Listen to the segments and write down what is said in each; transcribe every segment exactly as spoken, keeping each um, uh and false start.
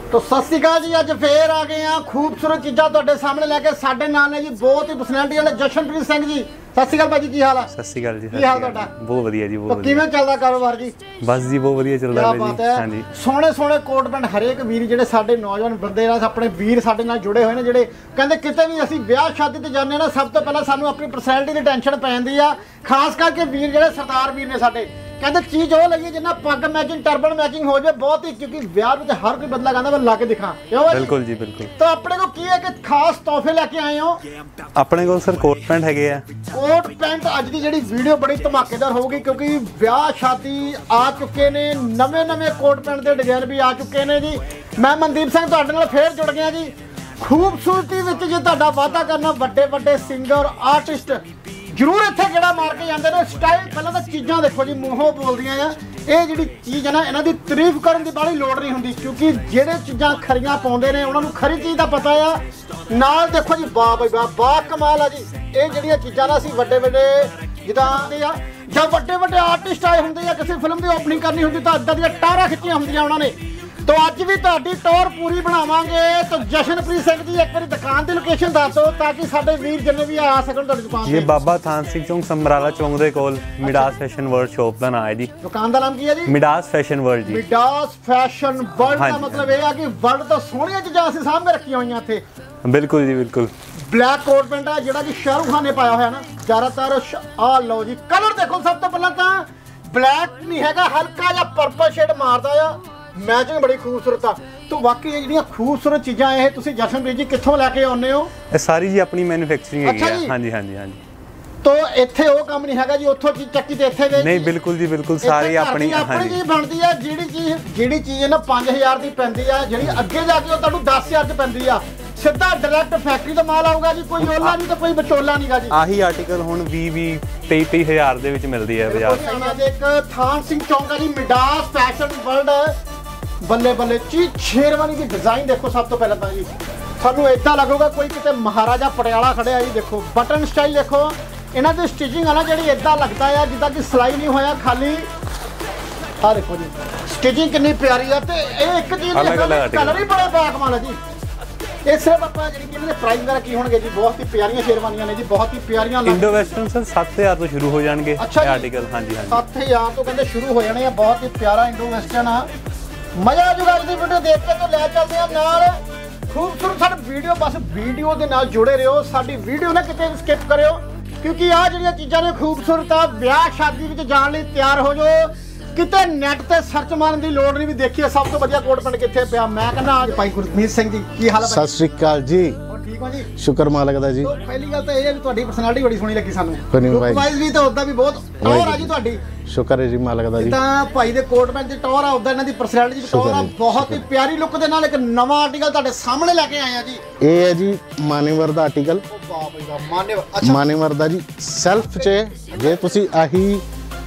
तो सत श्री अकाल जी, अज फिर आ गए हैं खूबसूरत चीज़ा तुहाडे सामने लैके। साडे नाल ने जी बहुत ही पर्सनैलिटी वाले जशनप्रीत सिंह जी। सत श्री अकाल भाजी, की हाल है? सत श्री अकाल जी, की हाल तुहाडा? बहुत वधिया जी, बहुत तो किवें चलदा कारोबार जी? बस जी बहुत वधिया चलदा है जी। हां जी, सोहणे सोहणे कोट पैंट हरेक वीर जिहड़े साडे नौजवान बंदे आ, अपने वीर साडे नाल जुड़े होए ने, जिहड़े कहंदे किते भी असीं विआह शादी ते जाने ना, सब तो पहला सानूं अपनी पर्सनैलिटी दी टेंशन पै जांदी आ। खास करके वीर जिहड़े सरदार वीर ने साडे, कहते चीज़ वो लगी जिन्ना पग मैचिंग टर्बन मैचिंग हो जाए, बहुत ही, क्योंकि ब्याह में हर कोई बंदा कहता मैं ला के दिखा। बिल्कुल जी बिल्कुल। तो अपने को की है कि खास तोहफे लेके आए हो? अपने को सर कोट पैंट है। कोट पैंट अज की जी वीडियो बड़ी धमाकेदार होगी, क्योंकि ब्याह शादी आ चुके ने, नवे नवे कोट पैंट के डिजाइन भी आ चुके हैं जी। मैं मनदीप सिंह तुहाडे नाल फिर जुड़ गया जी। खूबसूरती विच जे तुहाडा वादा करना, वड्डे वड्डे सिंगर आर्टिस्ट जरूर इत्थे गेड़ा मार के जाते हैं। स्टाइल पहले तो चीज़ां देखो जी, मूहों बोलदियां आ। ये जी चीज़ है ना, इन्हां दी तारीफ करन दी बड़ी लोड़ नहीं हुंदी, क्योंकि जेड़े चीज़ां खरियां पाउंदे ने उन्हां नूं खरी चीज़ दा पता आ। नाल देखो जी, वाह बई वाह, बा कमाल आ जी। ये जिहड़ियां चीज़ां ना असीं वड्डे वड्डे जिद्दां दे आ, जब वड्डे वड्डे आर्टिस्ट आए हुंदे आ, किसी फिल्म दी ओपनिंग करनी हुंदी तां इदां दीयां टारां खिच्चियां हुंदियां उन्हां ने। तो अज भी तुहाडी टौर पूरी बनावांगे। तो जशनप्रीत सिंह जी एक बार दुकान की लोकेशन दस दो, ताकि साडे वीर जिन्ने भी आ सकन तुहाडी दुकान ते। ये बाबा थान सिंह चौंक समराला चौंक दे कोल मिडास फैशन वर्ल्ड शॉप दा नाम है जी। दुकान दा नाम की है जी? मिडास फैशन वर्ल्ड जी। मिडास फैशन वर्ल्ड दा मतलब ये है कि वर्ल्ड तो सोहणियां चीज़ां असीं सामने रखियां होईयां इत्थे। बिल्कुल जी बिल्कुल। ब्लैक कोट पैंट है जिहड़ा कि शाहरुख खान ने पाया होया ना ज़्यादातर। आ लो जी, कलर देखो, सब तो पहला तां ब्लैक नहीं हैगा, हल्का जिहा पर्पल शेड मारदा आ, मैचिंग बड़ी खूबसूरत आ। तो वाकई ये जिहड़ियां खूबसूरत चीज़ां ये तुसीं जशनप्रीत जी कित्थों लैके आउंदे हो? ये सारी जी अपनी मैन्युफैक्चरिंग है। अच्छा जी। हां जी हां जी हां जी। तो इत्थे वो काम नहीं हैगा जी उत्थों चीज़ चक्की ते इत्थे गई? नहीं बिल्कुल जी बिल्कुल, सारी अपनी अपनी चीज़ बनदी है। जिहड़ी चीज़ जिहड़ी चीज़ ना पाँच हज़ार दी पैंदी आ, जिहड़ी अग्गे जाके वो तुहानूं दस हज़ार च पैंदी आ। सीधा डायरैक्ट फैक्ट्री तो माल आऊगा जी, कोई ओला नहीं तो कोई विचोला नहीं गा जी। आही आर्टिकल हुण बीस बीस तेईस तेईस हज़ार दे विच मिलदी है बाजार। एक थान सिंह चौंक जी, मिडास फैशन वर्ल्ड। बल्ले बल्ले चीज शेरवानी की डिजाइन देखो। सब तो पहले तो जी सानू इदा लगेगा कोई कितने महाराजा पटियाला खड़े जी। देखो बटन स्टाइल देखो, इन्हां दी स्टिचिंग है ना जी, इदा लगता है जिदा कि सिलाई नहीं होया, खाली आ देखो जी स्टिचिंग कितनी प्यारी है। तो एक चीज कलर ही बड़ा बाकमाल है जी। ये सिर्फ आप जी प्राइस वगैरह की होंगे जी? बहुत ही प्यारियां शेरवानियां ने जी, बहुत ही प्यारियां। इंडो वेस्टर्न सर सत्त हज़ार तो शुरू हो जाएंगे। अच्छा आर्टिकल हां जी हां जी, सत्त हज़ार तो कहते शुरू हो जाने। बहुत ही प्यारा इंडो वेस्टर्न आ, मजा आ जाएगा। अज की वीडियो देख के तो लै चलते हैं नाल खूबसूरत साडी वीडियो। बस वीडियो के नाल जुड़े रहो, साडी वीडियो ना किते स्किप करियो, क्योंकि आ जिहड़ियां चीज़ां ने खूबसूरत आ, ब्याह शादी विच जाण लई तैयार हो जाओ। किते नैट ते सर्च मारन दी लोड़ नहीं, भी देखिए सब तो वधिया कोट पैंट कित्थे पिया। मैं कहना आज भाई गुरमीत सिंह जी, की हाल है? सत श्री अकाल जी। ठीक हो जी? शुक्र मालक दा जी। तो पहली गल तो ये है कि तुहाडी पर्सनैलिटी बड़ी सोहनी लगी सानू। लुक वाइज भी तो उदा भी बहुत टौर आ जी तुहाडी। शुक्र है जी मालक दा जी। ਤਾਂ ਭਾਈ ਦੇ ਕੋਟ ਪੈਂਟ ਦੀ ਟੌਰ ਆ, ਉਦਾਂ ਇਹਨਾਂ ਦੀ ਪਰਸਨੈਲਿਟੀ ਦੀ ਟੌਰ ਆ। ਬਹੁਤ ਹੀ ਪਿਆਰੀ ਲੁੱਕ ਦੇ ਨਾਲ ਇੱਕ ਨਵਾਂ ਆਰਟੀਕਲ ਤੁਹਾਡੇ ਸਾਹਮਣੇ ਲੈ ਕੇ ਆਏ ਆ ਜੀ। ਇਹ ਹੈ ਜੀ ਮਾਨੇਵਰ ਦਾ ਆਰਟੀਕਲ। ਵਾਹ ਬਈ ਵਾਹ, ਮਾਨੇਵਰ। ਅੱਛਾ, ਮਾਨੇਵਰ ਦਾ ਜੀ ਸੈਲਫ 'ਚ ਜੇ ਤੁਸੀਂ ਆਹੀ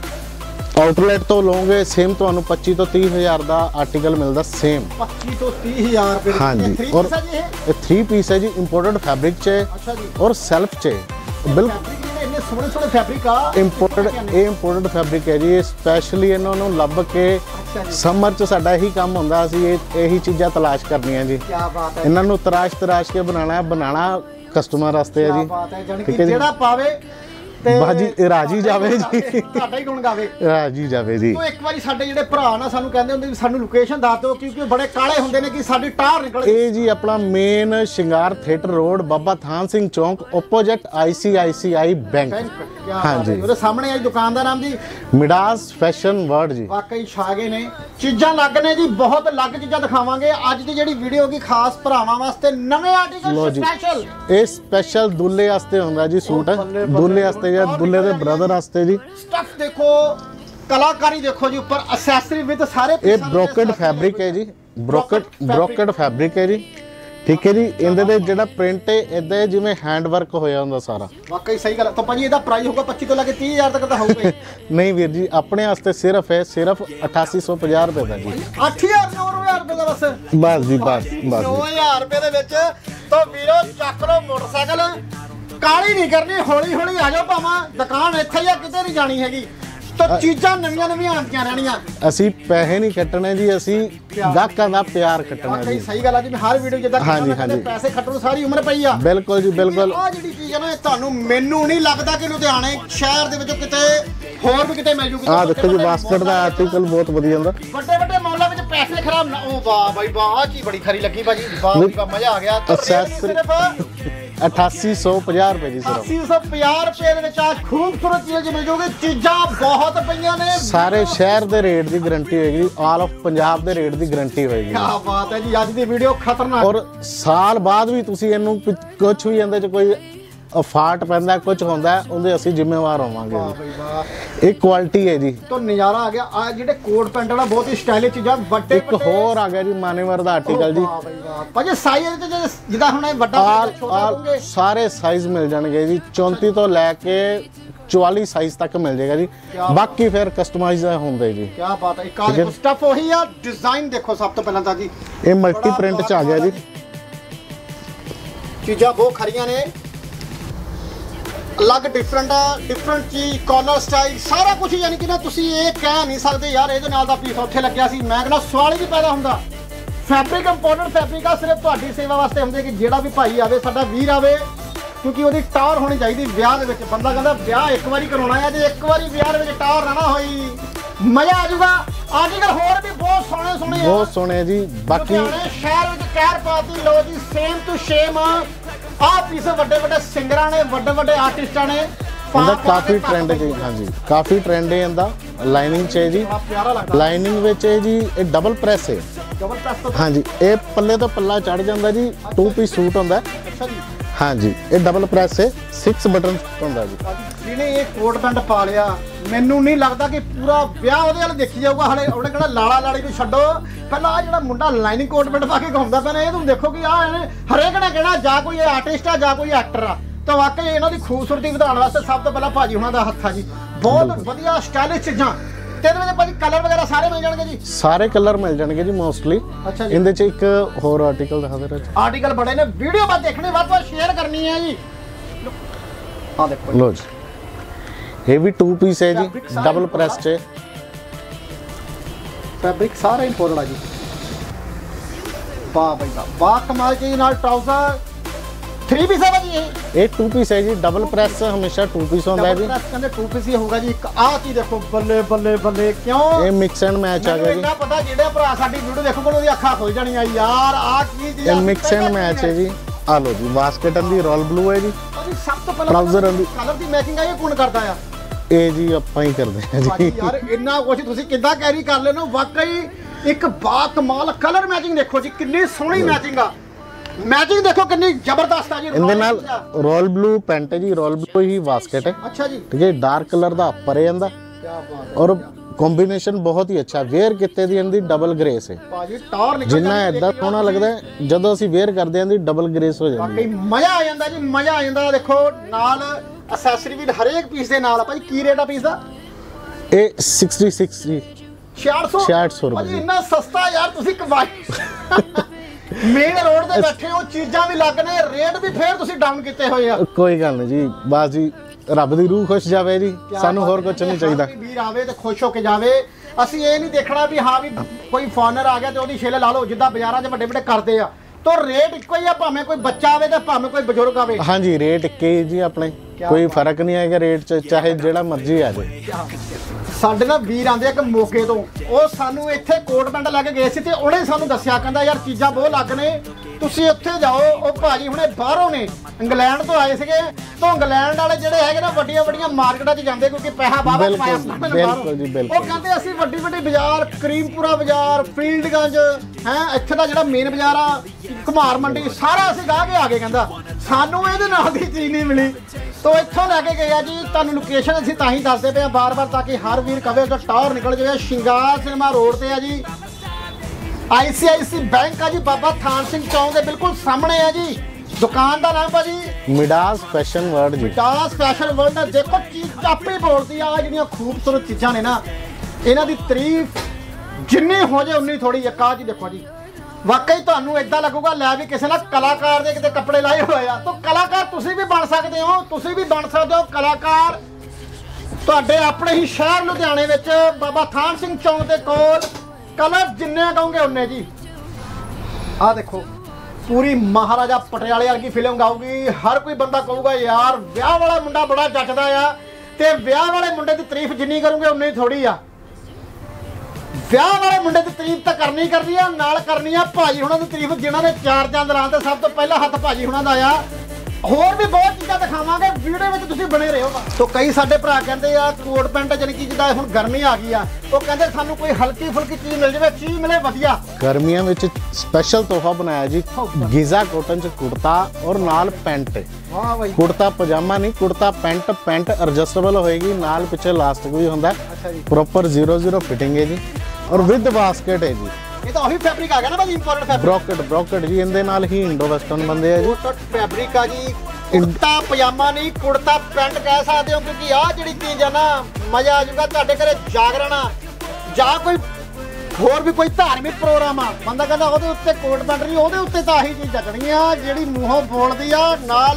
ਆਊਟਲੈਟ ਤੋਂ ਲਓਗੇ, ਸੇਮ ਤੁਹਾਨੂੰ ਪੱਚੀ ਤੋਂ ਤੀਹ ਹਜ਼ਾਰ ਦਾ ਆਰਟੀਕਲ ਮਿਲਦਾ ਸੇਮ। ਪੱਚੀ ਤੋਂ ਤੀਹ ਹਜ਼ਾਰ ਰੁਪਏ हाँ जी। और ये थ्री पीस है जी, इंपोर्टेड फैब्रिक च अच्छा जी। और सेल्फ च बिल्कुल सोहने सोहने फैब्रिक आ। इंपोर्टेड ये इंपोर्टेड फैब्रिक है जी। ये स्पैशली इन्हां नूं ਲੱਭ ਕੇ ਸਮਰ ਚ ਸਾਡਾ ਇਹੀ ਕੰਮ ਹੁੰਦਾ, ਅਸੀਂ ਇਹ ਇਹੀ ਚੀਜ਼ਾਂ ਤਲਾਸ਼ ਕਰਨੀਆਂ ਜੀ। ਕੀ ਬਾਤ ਹੈ। ਇਹਨਾਂ ਨੂੰ ਤਰਾਸ਼ ਤਰਾਸ਼ ਕੇ ਬਣਾਉਣਾ ਬਣਾਉਣਾ ਕਸਟਮਰ ਵਾਸਤੇ ਹੈ ਜੀ। ਬਾਤ ਹੈ, ਜਾਨੀ ਕਿ ਜਿਹੜਾ ਪਾਵੇ ਬਾਜੀ ਰਾਜੀ ਜਾਵੇ ਜੀ, ਤੁਹਾਡਾ ਹੀ ਗੁਣ ਗਾਵੇ, ਰਾਜੀ ਜਾਵੇ ਜੀ। ਤੋਂ ਇੱਕ ਵਾਰੀ ਸਾਡੇ ਜਿਹੜੇ ਭਰਾ ਨਾ ਸਾਨੂੰ ਕਹਿੰਦੇ ਹੁੰਦੇ ਵੀ ਸਾਨੂੰ ਲੋਕੇਸ਼ਨ ਦੱਸ ਦਿਓ, ਕਿਉਂਕਿ ਬੜੇ ਕਾਲੇ ਹੁੰਦੇ ਨੇ ਕਿ ਸਾਡੀ ਟਾਰ ਨਿਕਲ। ਇਹ ਜੀ ਆਪਣਾ main Shingar theatre road, Baba Than Singh Chowk, opposite I C I C I bank. हाँ जी, ਉਹਦੇ ਸਾਹਮਣੇ ਆ ਦੁਕਾਨ ਦਾ ਨਾਮ ਜੀ ਮਿਡਾਸ ਫੈਸ਼ਨ ਵਰਲਡ ਜੀ। ਵਾਕਈ ਛਾਗੇ ਨੇ ਚੀਜ਼ਾਂ ਲੱਗ ਨੇ ਜੀ, ਬਹੁਤ ਅਲੱਗ ਚੀਜ਼ਾਂ ਦਿਖਾਵਾਂਗੇ। ਅੱਜ ਦੀ ਜਿਹੜੀ ਵੀਡੀਓ ਕੀ ਖਾਸ ਭਰਾਵਾਂ ਵਾਸਤੇ ਨਵੇਂ ਆਰਟੀਕਲ ਸਪੈਸ਼ਲ। ਇਹ ਸਪੈਸ਼ਲ ਦੁੱਲੇ ਵਾਸਤੇ ਹੁੰਦਾ ਜੀ ਸੂਟ, ਦੁੱਲੇ ਵਾਸਤੇ ਜਾਂ ਦੁੱਲੇ ਦੇ ਬ੍ਰਦਰ ਵਾਸਤੇ ਜੀ। ਸਟਫ ਦੇਖੋ, ਕਲਾਕਾਰੀ ਦੇਖੋ ਜੀ, ਉੱਪਰ ਐਕਸੈਸਰੀ ਵਿਦ ਸਾਰੇ। ਇਹ ਬ੍ਰੋਕਡ ਫੈਬਰਿਕ ਹੈ ਜੀ, ਬ੍ਰੋਕਡ ਬ੍ਰੋਕਡ ਫੈਬਰਿਕ ਹੈ ਜੀ। ਠੀਕ ਹੈ ਜੀ। ਇਹਦੇ ਦੇ ਜਿਹੜਾ ਪ੍ਰਿੰਟ ਹੈ ਇਦਾਂ ਜਿਵੇਂ ਹੈਂਡ ਵਰਕ ਹੋਇਆ ਹੁੰਦਾ ਸਾਰਾ। ਵਾਕਈ ਸਹੀ ਗੱਲ। ਤਾਂ ਭਾਜੀ ਇਹਦਾ ਪ੍ਰਾਈਸ ਹੋਊਗਾ ਪੱਚੀ ਤੋਂ ਲੈ ਕੇ ਤੀਹ ਹਜ਼ਾਰ ਤੱਕ ਤਾਂ ਹੋਊਗਾ? ਨਹੀਂ ਵੀਰ ਜੀ, ਆਪਣੇ ਵਾਸਤੇ ਸਿਰਫ ਹੈ ਸਿਰਫ ਅਠਾਸੀ ਸੌ ਪੰਜਾਹ ਰੁਪਏ ਦਾ ਜੀ। ਅੱਠ ਹਜ਼ਾਰ ਨੌ ਹਜ਼ਾਰ ਰੁਪਏ ਦਾ ਬਸ? ਬਸ ਜੀ ਬਸ ਬਸ। ਨੌ ਹਜ਼ਾਰ ਰੁਪਏ ਦੇ ਵਿੱਚ ਤਾਂ ਵੀਰੋ ਚੱਕ ਲਓ ਮੋਟਰਸਾਈਕਲ। ਕਾਲੀ ਨਹੀਂ ਕਰਨੀ, ਹੌਲੀ ਹੌਲੀ ਆ ਜਾਓ, ਭਾਵਾਂ ਦੁਕਾਨ ਇੱਥੇ ਹੀ ਆ, ਕਿਤੇ ਨਹੀਂ ਜਾਣੀ ਹੈਗੀ। ਤਾਂ ਚੀਜ਼ਾਂ ਨਵੀਆਂ ਨਵੀਆਂ ਆਉਂਦੀਆਂ ਰਹਿਣੀਆਂ। ਅਸੀਂ ਪੈਸੇ ਨਹੀਂ ਕੱਟਣੇ ਜੀ, ਅਸੀਂ ਗਾਹਕਾਂ ਦਾ ਪਿਆਰ ਕੱਟਣਾ ਜੀ। ਸਹੀ ਗੱਲ ਆ ਜੀ, ਹਰ ਵੀਡੀਓ ਜਿੱਦਾਂ ਪੈਸੇ ਖੱਟਣ ਨੂੰ ਸਾਰੀ ਉਮਰ ਪਈ ਆ। ਬਿਲਕੁਲ ਜੀ ਬਿਲਕੁਲ। ਆ ਜਿਹੜੀ ਚੀਜ਼ ਹੈ ਨਾ, ਤੁਹਾਨੂੰ ਮੈਨੂੰ ਨਹੀਂ ਲੱਗਦਾ ਕਿ ਲੁਧਿਆਣੇ ਸ਼ਹਿਰ ਦੇ ਵਿੱਚੋਂ ਕਿਤੇ ਹੋਰ ਵੀ ਕਿਤੇ ਮਿਲ ਜੂਗੀ। ਆ ਦੇਖੋ ਜੀ ਬਾਸਕਟ ਦਾ ਆਰਟੀਕਲ ਬਹੁਤ ਵਧੀਆ ਹੁੰਦਾ। ਵੱਡੇ ਵੱਡੇ ਮਾਲਾਂ ਵਿੱਚ ਪੈਸੇ ਖਰਾਬ ਨਾ। ਉਹ ਵਾਹ ਬਾਈ ਵਾਹ, ਆ ਚੀਜ਼ ਬੜੀ ਖਰੀ ਲੱਗੀ ਭਾਜੀ, ਵਾਹ ਵਾਹ ਮਜ਼ਾ ਆ ਗਿਆ। ਅਠਾਸੀ ਸੌ ਪੰਜਾਹ ਰੁਪਏ ਜੀ ਸਿਰਫ। ਅਠਾਸੀ ਸੌ ਪੰਜਾਹ ਰੁਪਏ ਦੇ ਵਿੱਚ ਆ ਖੂਬਸੂਰਤ ਚੀਜ਼ ਮਿਲ ਜੂਗੀ। ਚੀਜ਼ਾਂ ਬਹੁਤ ਪਈਆਂ ਨੇ, ਸਾਰੇ ਸ਼ਹਿਰ ਦੇ ਰੇਟ ਦੀ ਗਾਰੰਟੀ ਹੋਏਗੀ, ਆਲ ਆਫ ਪੰਜਾਬ ਦੇ ਰੇਟ ਦੀ ਗਾਰੰਟੀ ਹੋਏਗੀ। ਕੀ ਬਾਤ ਹੈ ਜੀ, ਅੱਜ ਦੀ ਵੀਡੀਓ ਖਤਰਨਾਕ। ਔਰ ਸਾਲ ਬਾਅਦ ਵੀ ਤੁਸੀਂ ਇਹਨੂੰ ਕੁਝ ਵੀ ਇਹਦੇ ਚ ਕੋਈ ਫਾਟ ਪੈਂਦਾ ਕੁਝ ਹੁੰਦਾ ਉਹਦੇ ਅਸੀਂ ਜ਼ਿੰਮੇਵਾਰ ਹੋਵਾਂਗੇ। ਵਾਹ ਬਈ ਵਾਹ, ਇਹ ਕੁਆਲਿਟੀ ਹੈ ਜੀ। ਤੋਂ ਨਜ਼ਾਰਾ ਆ ਗਿਆ। ਆ ਜਿਹੜੇ ਕੋਟ ਪੈਂਟ ਵਾਲਾ ਬਹੁਤ ਹੀ ਸਟਾਈਲਿਸ਼ ਚੀਜ਼ਾਂ। ਵੱਡੇ ਇੱਕ ਹੋਰ ਆ ਗਿਆ ਜੀ ਮਾਨੇਵਰ ਦਾ ਆਰਟੀਕਲ ਜੀ। ਵਾਹ ਬਈ ਵਾਹ ਭਾਜੀ, ਸਾਈਜ਼ ਜਿੱਦਾਂ ਹੁਣ ਇਹ ਵੱਡਾ ਆਲ ਸਾਰੇ ਸਾਈਜ਼ ਮਿਲ ਜਾਣਗੇ ਜੀ, ਚੌਂਤੀ ਤੋਂ ਲੈ ਕੇ ਚੁਆਲੀ ਸਾਈਜ਼ ਤੱਕ ਮਿਲ ਜਾਏਗਾ ਜੀ। ਬਾਕੀ ਫਿਰ ਕਸਟਮਾਈਜ਼ ਹੁੰਦਾ ਜੀ। ਕੀ ਬਾਤ ਹੈ। ਇੱਕ ਆ ਦੇਖੋ ਸਟਫ ਉਹੀ ਆ, ਡਿਜ਼ਾਈਨ ਦੇਖੋ ਸਭ ਤੋਂ ਪਹਿਲਾਂ ਤਾਂ ਜੀ ਇਹ ਮਲਟੀ ਪ੍ਰਿੰਟ ਚ ਆ ਗਿਆ ਜੀ। ਚੀਜ਼ਾਂ ਬਹੁਤ ਖਰੀਆਂ ਨੇ, ਅਲੱਗ ਡਿਫਰੈਂਟ ਡਿਫਰੈਂਟ ਚੀਜ਼, ਕਾਲਰ ਸਟਾਈਲ, ਸਾਰਾ ਕੁਝ। ਯਾਨੀ ਕਿ ਨਾ ਤੁਸੀਂ ਇਹ ਕਹਿ ਨਹੀਂ ਸਕਦੇ ਯਾਰ ਇਹਦੇ ਨਾਲ ਦਾ ਪੀਸ ਉੱਥੇ ਲੱਗਿਆ ਸੀ। ਮੈਂ ਕਹਿੰਦਾ ਸਵਾਲ ਹੀ ਨਹੀਂ ਪੈਦਾ ਹੁੰਦਾ। ਫੈਬਰਿਕ ਇੰਪੋਰਟੈਂਟ ਫੈਬਰਿਕ ਆ, ਸਿਰਫ ਤੁਹਾਡੀ ਸੇਵਾ ਵਾਸਤੇ ਹੁੰਦੇ ਕਿ ਜਿਹੜਾ ਵੀ ਭਾਈ ਆਵੇ, ਸਾਡਾ ਵੀਰ ਆਵੇ, ਕਿਉਂਕਿ ਉਹਦੀ ਟਾਰ ਹੋਣੀ ਚਾਹੀਦੀ ਵਿਆਹ ਦੇ ਵਿੱਚ। ਬੰਦਾ ਕਹਿੰਦਾ ਵਿਆਹ ਇੱਕ ਵਾਰੀ ਕਰਾਉਣਾ ਹੈ, ਜੇ ਇੱਕ ਵਾਰੀ ਵਿਆਹ ਦੇ ਵਿੱਚ ਟਾਰ ਨਾ ਨਾ ਹੋਈ ਮਜ਼ਾ ਆ ਜਾਊਗਾ। ਆਰਟੀਕਲ ਹੋਰ ਵੀ ਬਹੁਤ ਸੋਹਣੇ ਸੋਹਣੇ ਆ, ਬਹੁਤ ਸੋਹਣੇ ਜੀ। ਬਾਕੀ ਸ਼ਹਿਰ ਵਿੱਚ ਕਹਿਰ ਪਾਤੀ ਲੋ ਜੀ, ਸੇਮ ਟੂ ਸੇਮ ਆਹ ਪੀਸ ਵੱਡੇ ਵੱਡੇ ਸਿੰਗਰਾਂ ਨੇ, ਵੱਡੇ ਵੱਡੇ ਆਰਟਿਸਟਾਂ ਨੇ। ਇਹਦਾ ਕਾਫੀ ਟ੍ਰੈਂਡ ਹੈ ਜੀ। ਹਾਂਜੀ ਕਾਫੀ ਟ੍ਰੈਂਡ ਹੈ ਇਹਦਾ। ਲਾਈਨਿੰਗ ਚ ਹੈ ਜੀ, ਪਿਆਰਾ ਲੱਗਦਾ। ਲਾਈਨਿੰਗ ਵਿੱਚ ਹੈ ਜੀ। ਇਹ ਡਬਲ ਪ੍ਰੈਸ ਹੈ। ਡਬਲ ਪ੍ਰੈਸ ਤੋਂ ਹਾਂਜੀ, ਇਹ ਪੱਲੇ ਤੋਂ ਪੱਲਾ ਚੜ ਜਾਂਦਾ ਜੀ। ਟੂ ਪੀਸ ਸੂਟ ਹੁੰਦਾ। ਅੱਛਾ ਜੀ। ਹਾਂਜੀ ਇਹ ਡਬਲ ਪ੍ਰੈਸ ਹੈ, ਛੇ ਬਟਨ ਹੁੰਦਾ ਜੀ। ਜਿਹਨੇ ਇਹ ਕੋਟ ਪੈਂਟ ਪਾ ਲਿਆ, ਮੈਨੂੰ ਨਹੀਂ ਲੱਗਦਾ ਕਿ ਪੂਰਾ ਵਿਆਹ ਉਹਦੇ ਵੱਲ ਦੇਖੀ ਜਾਊਗਾ। ਹਲੇ ਉਹਨੇ ਕਿਹੜਾ ਲਾਲਾ ਲਾੜੀ ਨੂੰ ਛੱਡੋ, ਪਹਿਲਾਂ ਆ ਜਿਹੜਾ ਮੁੰਡਾ ਲਾਈਨਿੰਗ ਕੋਟ ਪੈਂਟ ਪਾ ਕੇ ਘੁੰਮਦਾ ਪਿਆ ਨਾ, ਇਹ ਤੁਸੀਂ ਦੇਖੋ ਕਿ ਆ ਹਰੇਕ ਨੇ ਕਹਿਣਾ ਜਾਂ ਕੋਈ ਆਰਟਿਸਟ ਆ ਜਾਂ ਕੋਈ ਐਕਟਰ ਆ। ਤਾਂ ਵਾਕਈ ਇਹਨਾਂ ਦੀ ਖੂਬਸੂਰਤੀ ਵਧਾਉਣ ਵਾਸਤੇ ਸਭ ਤੋਂ ਪਹਿਲਾਂ ਭਾਜੀ ਹੁਣਾਂ ਦਾ ਹੱਥ ਆ ਜੀ। ਬਹੁਤ ਵਧੀਆ ਸਟਾਈਲਿਸ਼ ਚੀਜ਼ਾਂ। ਤੇ ਇਹਦੇ ਵਿੱਚ ਭਾਜੀ ਕਲਰ ਵਗੈਰਾ ਸਾਰੇ ਮਿਲ ਜਾਣਗੇ ਜੀ। ਸਾਰੇ ਕਲਰ ਮਿਲ ਜਾਣਗੇ ਜੀ ਮੋਸਟਲੀ। ਅੱਛਾ ਜੀ। ਇਹਦੇ ਚ ਇੱਕ ਹੋਰ ਆਰਟੀਕਲ ਦਿਖਾ ਦੇ ਰਿਹਾ। ਆਰਟੀਕਲ ਬੜੇ ਨੇ, ਵੀਡੀਓ ਬਾਅਦ ਦੇਖਣੀ, ਵੱਧ ਤੋਂ ਵੱਧ ਸ਼ੇਅਰ ਕਰਨੀ ਹੈ ਜੀ। ਆ ਦੇਖੋ ਲੋ ਜੀ, ਇਹ ਵੀ ਟੂ ਪੀਸ ਹੈ ਜੀ, ਡਬਲ ਪ੍ਰੈਸ ਚ। ਫੈਬਰਿਕ ਸਾਰਾ ਇੰਪੋਰਟਡ ਆ ਜੀ। ਵਾਹ ਬਈ ਵਾਹ, ਵਾਹ ਕਮਾਲ ਜੀ। ਨਾਲ ਟਰਾਊਜ਼ਰ ਥ੍ਰੀ ਪੀਸ ਹੈ ਭਾਜੀ। ਇਹ ਇਹ ਟੂ ਪੀਸ ਹੈ ਜੀ। ਡਬਲ ਪ੍ਰੈਸ ਹਮੇਸ਼ਾ ਟੂ ਪੀਸ ਹੁੰਦਾ ਹੈ ਜੀ। ਪ੍ਰੈਸ ਕਹਿੰਦੇ ਟੂ ਪੀਸ ਹੀ ਹੋਊਗਾ ਜੀ। ਇੱਕ ਆਹ ਚੀਜ਼ ਦੇਖੋ, ਬੱਲੇ ਬੱਲੇ ਬੱਲੇ, ਕਿਉਂ ਇਹ ਮਿਕਸ ਐਂਡ ਮੈਚ ਆ ਗਿਆ ਜੀ। ਮੈਨੂੰ ਪਤਾ ਜਿਹੜੇ ਭਰਾ ਸਾਡੀ ਵੀਡੀਓ ਦੇਖੋਗੇ ਉਹਦੀ ਅੱਖਾਂ ਖੁੱਲ ਜਾਣੀਆਂ ਯਾਰ, ਆਹ ਕੀ ਚੀਜ਼। ਇਹ ਮਿਕਸ ਐਂਡ ਮੈਚ ਹੈ ਜੀ। ਆ ਲੋ ਜੀ, ਬਾਸਕਟ ਦੀ ਰਾਇਲ ਬਲੂ ਹੈ ਜੀ। ਸਭ ਤੋਂ ਪਹਿਲਾਂ ਟਰਾਊਜ਼ਰ ਦੀ ਕਲਰ ਦੀ ਮੈਚਿੰਗ ਆ, ਇਹ ਕੌਣ ਕਰਦਾ ਆ? ਇਹ ਜੀ ਆਪਾਂ ਹੀ ਕਰਦੇ ਹਾਂ ਜੀ। ਯਾਰ ਇੰਨਾ ਕੁਝ ਤੁਸੀਂ ਕਿੱਦਾਂ ਕੈਰੀ ਕਰ ਲੈਨੋ? ਵਾਕਈ ਇੱਕ ਬਾ ਕਮਾਲ ਕਲਰ ਮੈਚਿੰਗ ਦੇਖੋ ਜੀ, ਕਿੰਨੀ ਸੋਹਣੀ ਮੈਚਿੰਗ ਆ। ਮੈਚਿੰਗ ਦੇਖੋ ਕਿੰਨੀ ਜ਼ਬਰਦਸਤ ਆ ਜੀ। ਇਹਦੇ ਨਾਲ ਰਾਇਲ ਬਲੂ ਪੈਂਟ ਹੈ ਜੀ, ਰਾਇਲ ਬਲੂ ਹੀ ਬਾਸਕਟ ਹੈ। ਅੱਛਾ ਜੀ। ਠੀਕ ਹੈ, ਡਾਰਕ ਕਲਰ ਦਾ ਉੱਪਰ ਹੈ ਇਹਦਾ। ਕੀ ਬਾਤ। ਔਰ ਕੰਬੀਨੇਸ਼ਨ ਬਹੁਤ ਹੀ ਅੱਛਾ। ਵੇਅਰ ਕੀਤੇ ਦੀ ਇਹਦੀ ਡਬਲ ਗ੍ਰੇਸ ਹੈ ਭਾਜੀ। ਟਾਰ ਨਿਕਲ ਜਿੰਨਾ ਐਦਾਂ ਸੋਹਣਾ ਲੱਗਦਾ ਹੈ, ਜਦੋਂ ਅਸੀਂ ਵੇਅਰ ਕਰਦੇ ਹਾਂ ਦੀ ਡਬਲ ਗ੍ਰੇਸ ਹੋ ਜਾਂਦੀ ਵਾਕਈ ਮਜ਼ਾ ਆ ਜਾਂਦਾ ਜੀ, ਮਜ਼ਾ ਆ ਜਾਂਦਾ। ਦੇਖੋ ਨਾਲ ਐਕਸੈਸਰੀ ਵੀ ਹਰੇਕ ਪੀਸ ਦੇ ਨਾਲ ਆ ਭਾਜੀ। ਕੀ ਰੇਟ ਆ ਪੀਸ ਦਾ? ਇਹ ਛਿਆਸੀ ਛਿਆਸੀ ਛਿਆਹਠ ਸੌ ਛਿਆਹਠ ਸੌ ਰੁਪਏ। ਭਾਜੀ ਇੰਨਾ ਸਸਤਾ ਯਾਰ, ਤੁਸੀਂ ਕਮਾਈ। ਮੇਨ ਰੋਡ ਤੇ ਬੈਠੇ ਹੋ, ਚੀਜ਼ਾਂ ਵੀ ਲੱਗ ਨੇ, ਰੇਟ ਵੀ ਫੇਰ ਤੁਸੀਂ ਡਾਊਨ ਕੀਤੇ ਹੋਏ ਆ। ਕੋਈ ਗੱਲ ਨਹੀਂ ਜੀ, ਬਸ ਜੀ ਰੱਬ ਦੀ ਰੂਹ ਖੁਸ਼ ਜਾਵੇ ਜੀ, ਸਾਨੂੰ ਹੋਰ ਕੁਝ ਨਹੀਂ ਚਾਹੀਦਾ। ਵੀਰ ਆਵੇ ਤੇ ਖੁਸ਼ ਹੋ ਕੇ ਜਾਵੇ। ਅਸੀਂ ਇਹ ਨਹੀਂ ਦੇਖਣਾ ਵੀ ਹਾਂ ਵੀ ਕੋਈ ਫੋਰਨਰ ਆ ਗਿਆ ਤੇ ਉਹਦੀ ਛਿੱਲ ਲਾ ਲਓ, ਜਿੱਦਾਂ ਬਾਜ਼ਾਰਾਂ 'ਚ ਵੱਡੇ ਵੱਡੇ ਕਰਦੇ ਆ। ਤਾਂ ਰੇਟ ਇੱਕੋ ਹੀ ਆ, ਭਾਵੇਂ ਕੋਈ ਬੱਚਾ ਆਵੇ ਤੇ ਭਾਵੇਂ ਕੋਈ ਬਜ਼ੁਰਗ ਆਵੇ। ਹਾਂਜੀ ਰੇਟ ਇੱਕੇ ਹੀ ਜੀ ਆਪਣੇ, ਕੋਈ ਫਰਕ ਨਹੀਂ ਆਏਗਾ ਰੇਟ 'ਚ, ਚਾਹੇ ਜਿਹੜਾ ਮਰਜ਼ੀ ਆ ਜਾਏ। ਸਾਡੇ ਨਾਲ ਵੀਰ ਆਂਦੇ ਇੱਕ ਮੋਗੇ ਤੋਂ, ਉਹ ਸਾਨੂੰ ਇੱਥੇ ਕੋਟ ਪੈਂਟ ਲੈ ਕੇ ਗਏ ਸੀ ਤੇ ਉਹਨੇ ਸਾਨੂੰ ਦੱਸਿਆ, ਕਹਿੰਦਾ ਯਾਰ ਚੀਜ਼ਾਂ ਬਹੁਤ ਲੱਗ ਨੇ, ਤੁਸੀਂ ਉੱਥੇ ਜਾਓ। ਉਹ ਭਾਜੀ ਹੁਣੇ ਬਾਹਰੋਂ ਨੇ, ਇੰਗਲੈਂਡ ਤੋਂ ਆਏ ਸੀਗੇ। ਤੋਂ ਇੰਗਲੈਂਡ ਵਾਲੇ ਜਿਹੜੇ ਹੈਗੇ ਨਾ ਵੱਡੀਆਂ ਵੱਡੀਆਂ ਮਾਰਕੀਟਾਂ 'ਚ ਜਾਂਦੇ, ਕਿਉਂਕਿ ਪੈਸਾ ਬਾਹਰ ਕਮਾਇਆ ਬਿਲਕੁਲ ਜੀ ਬਿਲਕੁਲ। ਉਹ ਕਹਿੰਦੇ ਅਸੀਂ ਵੱਡੀ ਵੱਡੀ ਬਾਜ਼ਾਰ, ਕਰੀਮਪੁਰਾ ਬਾਜ਼ਾਰ, ਫੀਲਡਗੰਜ ਹੈ, ਇੱਥੇ ਦਾ ਜਿਹੜਾ ਮੇਨ ਬਾਜ਼ਾਰ ਆ, ਘੁਮਾਰ ਮੰਡੀ, ਸਾਰਾ ਅਸੀਂ ਗਾਹ ਕੇ ਆ ਗਏ। ਕਹਿੰਦਾ ਸਾਨੂੰ ਇਹਦੇ ਨਾਲ ਦੀ ਚੀਜ਼ ਨਹੀਂ ਮਿਲੀ। ਤੋਂ ਇੱਥੋਂ ਲੈ ਕੇ ਗਏ ਆ ਜੀ। ਤੁਹਾਨੂੰ ਲੋਕੇਸ਼ਨ ਅਸੀਂ ਤਾਂ ਹੀ ਦੱਸਦੇ ਪਏ ਆ ਬਾਰ-ਬਾਰ, ਤਾਂ ਕਿ ਹਰ ਵੀਰ ਕਵੇ ਤਾਂ ਟਾਵਰ ਨਿਕਲ ਜਾਵੇ। ਸ਼ਿੰਗਾਰ ਸਿਨੇਮਾ ਰੋਡ ਤੇ ਆ ਜੀ। ਆਈ ਸੀ ਆਈ ਸੀ ਬੈਂਕ ਆ ਜੀ, ਬਾਬਾ ਥਾਨ ਸਿੰਘ ਚੌਂਕ ਦੇ ਬਿਲਕੁਲ ਸਾਹਮਣੇ ਆ ਜੀ। ਦੁਕਾਨ ਦਾ ਨਾਮ ਭਾਜੀ ਮਿਡਾਸ ਫੈਸ਼ਨ ਵਰਲਡ ਜੀ। Midas Fashion World. ਦੇਖੋ ਚੀਜ਼ ਆਪੇ ਬੋਲਦੀ ਆ, ਜਿਹੜੀਆਂ ਖੂਬਸੂਰਤ ਚੀਜ਼ਾਂ ਨੇ ਨਾ, ਇਹਨਾਂ ਦੀ ਤਾਰੀਫ ਜਿੰਨੀ ਹੋ ਜਾਏ ਉਨੀ ਥੋੜੀ। ਇੱਕ ਆ ਜੀ ਦੇਖੋ ਜੀ, ਵਾਕਈ ਤੁਹਾਨੂੰ ਇਦਾਂ ਲੱਗੂਗਾ ਲੈ ਵੀ ਕਿਸੇ ਨਾਲ ਕਲਾਕਾਰ ਦੇ ਕਿਤੇ ਕੱਪੜੇ ਲਾਏ ਹੋਏ ਆ। ਤਾਂ ਕਲਾਕਾਰ ਤੁਸੀਂ ਵੀ ਬਣ ਸਕਦੇ ਹੋ, ਤੁਸੀਂ ਵੀ ਬਣ ਸਕਦੇ ਹੋ ਕਲਾਕਾਰ। ਤੁਹਾਡੇ ਆਪਣੇ ਹੀ ਸ਼ਹਿਰ ਲੁਧਿਆਣੇ ਵਿੱਚ ਬਾਬਾ ਥਾਨ ਸਿੰਘ ਚੌਂਕ ਦੇ ਕੋਲ ਕਲਰ ਜਿੰਨੇ ਕਹੋਗੇ ਉਨੇ ਜੀ। ਆਹ ਦੇਖੋ ਪੂਰੀ ਮਹਾਰਾਜਾ ਪਟਿਆਲੇ ਵਰਗੀ ਫਿਲਮ ਗਾਊਗੀ। ਹਰ ਕੋਈ ਬੰਦਾ ਕਹੂਗਾ ਯਾਰ ਵਿਆਹ ਵਾਲਾ ਮੁੰਡਾ ਬੜਾ ਜੱਚਦਾ ਆ, ਤੇ ਵਿਆਹ ਵਾਲੇ ਮੁੰਡੇ ਦੀ ਤਾਰੀਫ ਜਿੰਨੀ ਕਰੂੰਗੇ ਉਨੀ ਥੋੜੀ ਆ। ਵਿਆਹ ਵਾਲੇ ਮੁੰਡੇ ਦੀ ਤਾਰੀਫ ਤਾਂ ਕਰਨੀ ਕਰਨੀ ਆ, ਨਾਲ ਕਰਨੀ ਆ ਭਾਜੀ ਹੁਣਾਂ ਦੀ ਤਾਰੀਫ ਜਿਨ੍ਹਾਂ ਨੇ ਚਾਰ ਚੰਦ ਲਾਉਂਦੇ। ਸਭ ਤੋਂ ਪਹਿਲਾਂ ਹੱਥ ਭਾਜੀ ਹੁਣਾਂ ਦਾ ਆ। ਹੋਰ ਵੀ ਬਹੁਤ ਚੀਜ਼ਾਂ ਦਿਖਾਵਾਂਗੇ, ਵੀਡੀਓ ਵਿੱਚ ਤੁਸੀਂ ਬਣੇ ਰਹੋ। ਸੋ ਕਈ ਸਾਡੇ ਭਰਾ ਕਹਿੰਦੇ ਆ ਕੋਟ ਪੈਂਟ ਜਾਨੀ ਕਿ ਜਿੱਦਾਂ ਹੁਣ ਗਰਮੀ ਆ ਗਈ ਆ, ਉਹ ਕਹਿੰਦੇ ਸਾਨੂੰ ਕੋਈ ਹਲਕੀ ਫੁਲਕੀ ਚੀਜ਼ ਮਿਲ ਜਾਵੇ, ਚੀਜ਼ ਮਿਲੇ ਵਧੀਆ। ਗਰਮੀਆਂ ਵਿੱਚ ਸਪੈਸ਼ਲ ਤੋਹਫਾ ਬਣਾਇਆ ਜੀ, ਗੀਜ਼ਾ ਕੋਟਨ ਚ ਕੁੜਤਾ ਔਰ ਨਾਲ ਪੈਂਟ। ਵਾਹ ਬਾਈ, ਕੁੜਤਾ ਪਜਾਮਾ ਨਹੀਂ, ਕੁੜਤਾ ਪੈਂਟ। ਪੈਂਟ ਐਡਜਸਟੇਬਲ ਹੋਏਗੀ, ਨਾਲ ਪਿੱਛੇ ਇਲਾਸਟਿਕ ਵੀ ਹੁੰਦਾ, ਪ੍ਰੋਪਰ ਜ਼ੀਰੋ ਜ਼ੀਰੋ ਫਿਟਿੰਗ ਹੈ ਜੀ, ਔਰ ਵਿਦ ਬਾਸਕਟ ਹੈ ਜੀ। ਇਹ ਤਾਂ ਉਹੀ ਫੈਬਰਿਕ ਆ ਗਿਆ ਨਾ ਭਾਜੀ, ਇੰਪੋਰਟਡ ਫੈਬਰਿਕ। ਬ੍ਰੋਕਟ ਬ੍ਰੋਕਟ ਜੀ, ਇਹਦੇ ਨਾਲ ਹੀ ਇੰਡੋ ਵੈਸਟਰਨ ਬੰਦੇ ਆ ਜੀ। ਇੰਪੋਰਟਡ ਫੈਬਰਿਕ ਆ ਜੀ। ਕੁੜਤਾ ਪਜਾਮਾ ਨਹੀਂ, ਕੁੜਤਾ ਪੈਂਟ ਕਹਿ ਸਕਦੇ ਹੋ, ਕਿਉਂਕਿ ਆਹ ਜਿਹੜੀ ਚੀਜ਼ ਆ ਨਾ ਮਜ਼ਾ ਆ ਜਾਊਗਾ ਤੁਹਾਡੇ ਘਰੇ ਜਾਗਰਣ ਆ ਜਾਂ ਕੋਈ ਹੋਰ ਵੀ ਕੋਈ ਧਾਰਮਿਕ ਪ੍ਰੋਗਰਾਮ ਆ, ਬੰਦਾ ਕਹਿੰਦਾ ਉਹਦੇ ਉੱਤੇ ਕੋਟ ਪੈਂਟ ਨਹੀਂ, ਉਹਦੇ ਉੱਤੇ ਤਾਂ ਆਹੀ ਚੀਜ਼ ਜੱਟਣੀ ਆ ਜਿਹੜੀ ਮੂੰਹੋਂ ਬੋਲਦੀ ਆ। ਨਾਲ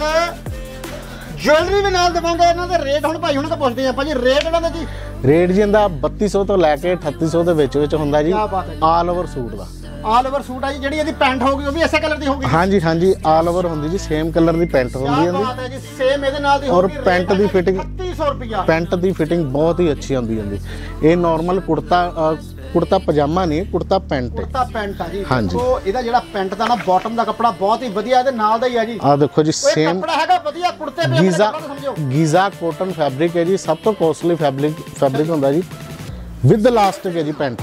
ਜੁਐਲਰੀ ਵੀ ਨਾਲ ਦੇਵਾਂਗੇ। ਇਹਨਾਂ ਦੇ ਰੇਟ ਹੁਣ ਭਾਈ ਹੁਣ ਤਾਂ ਪੁੱਛਦੇ ਆਪਾਂ ਜੀ, ਰੇਟ ਇਹਨਾਂ ਦਾ ਜੀ। ਰੇਟ ਜੀ ਇਹਦਾ ਬੱਤੀ ਸੌ ਤੋਂ ਲੈ ਕੇ ਅਠੱਤੀ ਸੌ ਦੇ ਵਿੱਚ ਵਿੱਚ ਹੁੰਦਾ ਜੀ, ਆਲ ਓਵਰ ਸੂਟ ਦਾ। ਆਲ ਓਵਰ ਸੂਟ ਆ ਜੀ। ਜਿਹੜੀ ਇਹਦੀ ਪੈਂਟ ਹੋਊਗੀ ਉਹ ਵੀ ਇਸੇ ਕਲਰ ਦੀ ਹੋਊਗੀ। ਹਾਂਜੀ ਹਾਂਜੀ, ਆਲ ਓਵਰ ਹੁੰਦੀ ਜੀ, ਸੇਮ ਕਲਰ ਦੀ ਪੈਂਟ ਹੁੰਦੀ ਕੀ ਬਾਤ ਹੈ ਜੀ, ਸੇਮ ਇਹਦੇ ਨਾਲ ਦੀ ਔਰ ਹੋਊਗੀ। ਪੈਂਟ ਦੀ ਫਿਟਿੰਗ ਅਠੱਤੀ ਸੌ ਰੁਪਇਆ। ਪੈਂਟ ਦੀ ਫਿਟਿੰਗ ਬਹੁਤ ਹੀ ਅੱਛੀ ਆਉਂਦੀ ਹੁੰਦੀ। ਇਹ ਨਾਰਮਲ ਕੁੜਤਾ ਅ, ਕੁੜਤਾ ਪਜਾਮਾ ਨਹੀਂ, ਕੁੜਤਾ ਪੈਂਟ ਹੈ। ਕੁੜਤਾ ਪੈਂਟ ਆ ਜੀ। ਹਾਂਜੀ। ਦੇਖੋ ਇਹਦਾ ਜਿਹੜਾ ਪੈਂਟ ਦਾ ਨਾ ਬਾਟਮ ਦਾ ਕੱਪੜਾ ਬਹੁਤ ਹੀ ਵਧੀਆ, ਇਹਦੇ ਨਾਲ ਦਾ ਹੀ ਆ ਜੀ। ਆ ਦੇਖੋ ਜੀ, ਇਹ ਸੇਮ ਕੱਪੜਾ ਹੈਗਾ ਵਧੀਆ, ਕੁੜਤੇ ਪਜਾਮੇ ਦਾ ਗੀਜ਼ਾ ਕੱਪੜਾ ਸਮਝੋ। ਗੀਜ਼ਾ ਕੋਟਨ ਫੈਬਰਿਕ ਹੈ ਜੀ, ਸਭ ਤੋਂ ਕੋਸਟਲੀ ਫੈਬਰਿਕ ਫੈਬਰਿਕ ਹੁੰਦਾ ਜੀ, ਵਿਦ ਇਲਾਸਟਿਕ ਹੈ ਜੀ ਪੈਂਟ।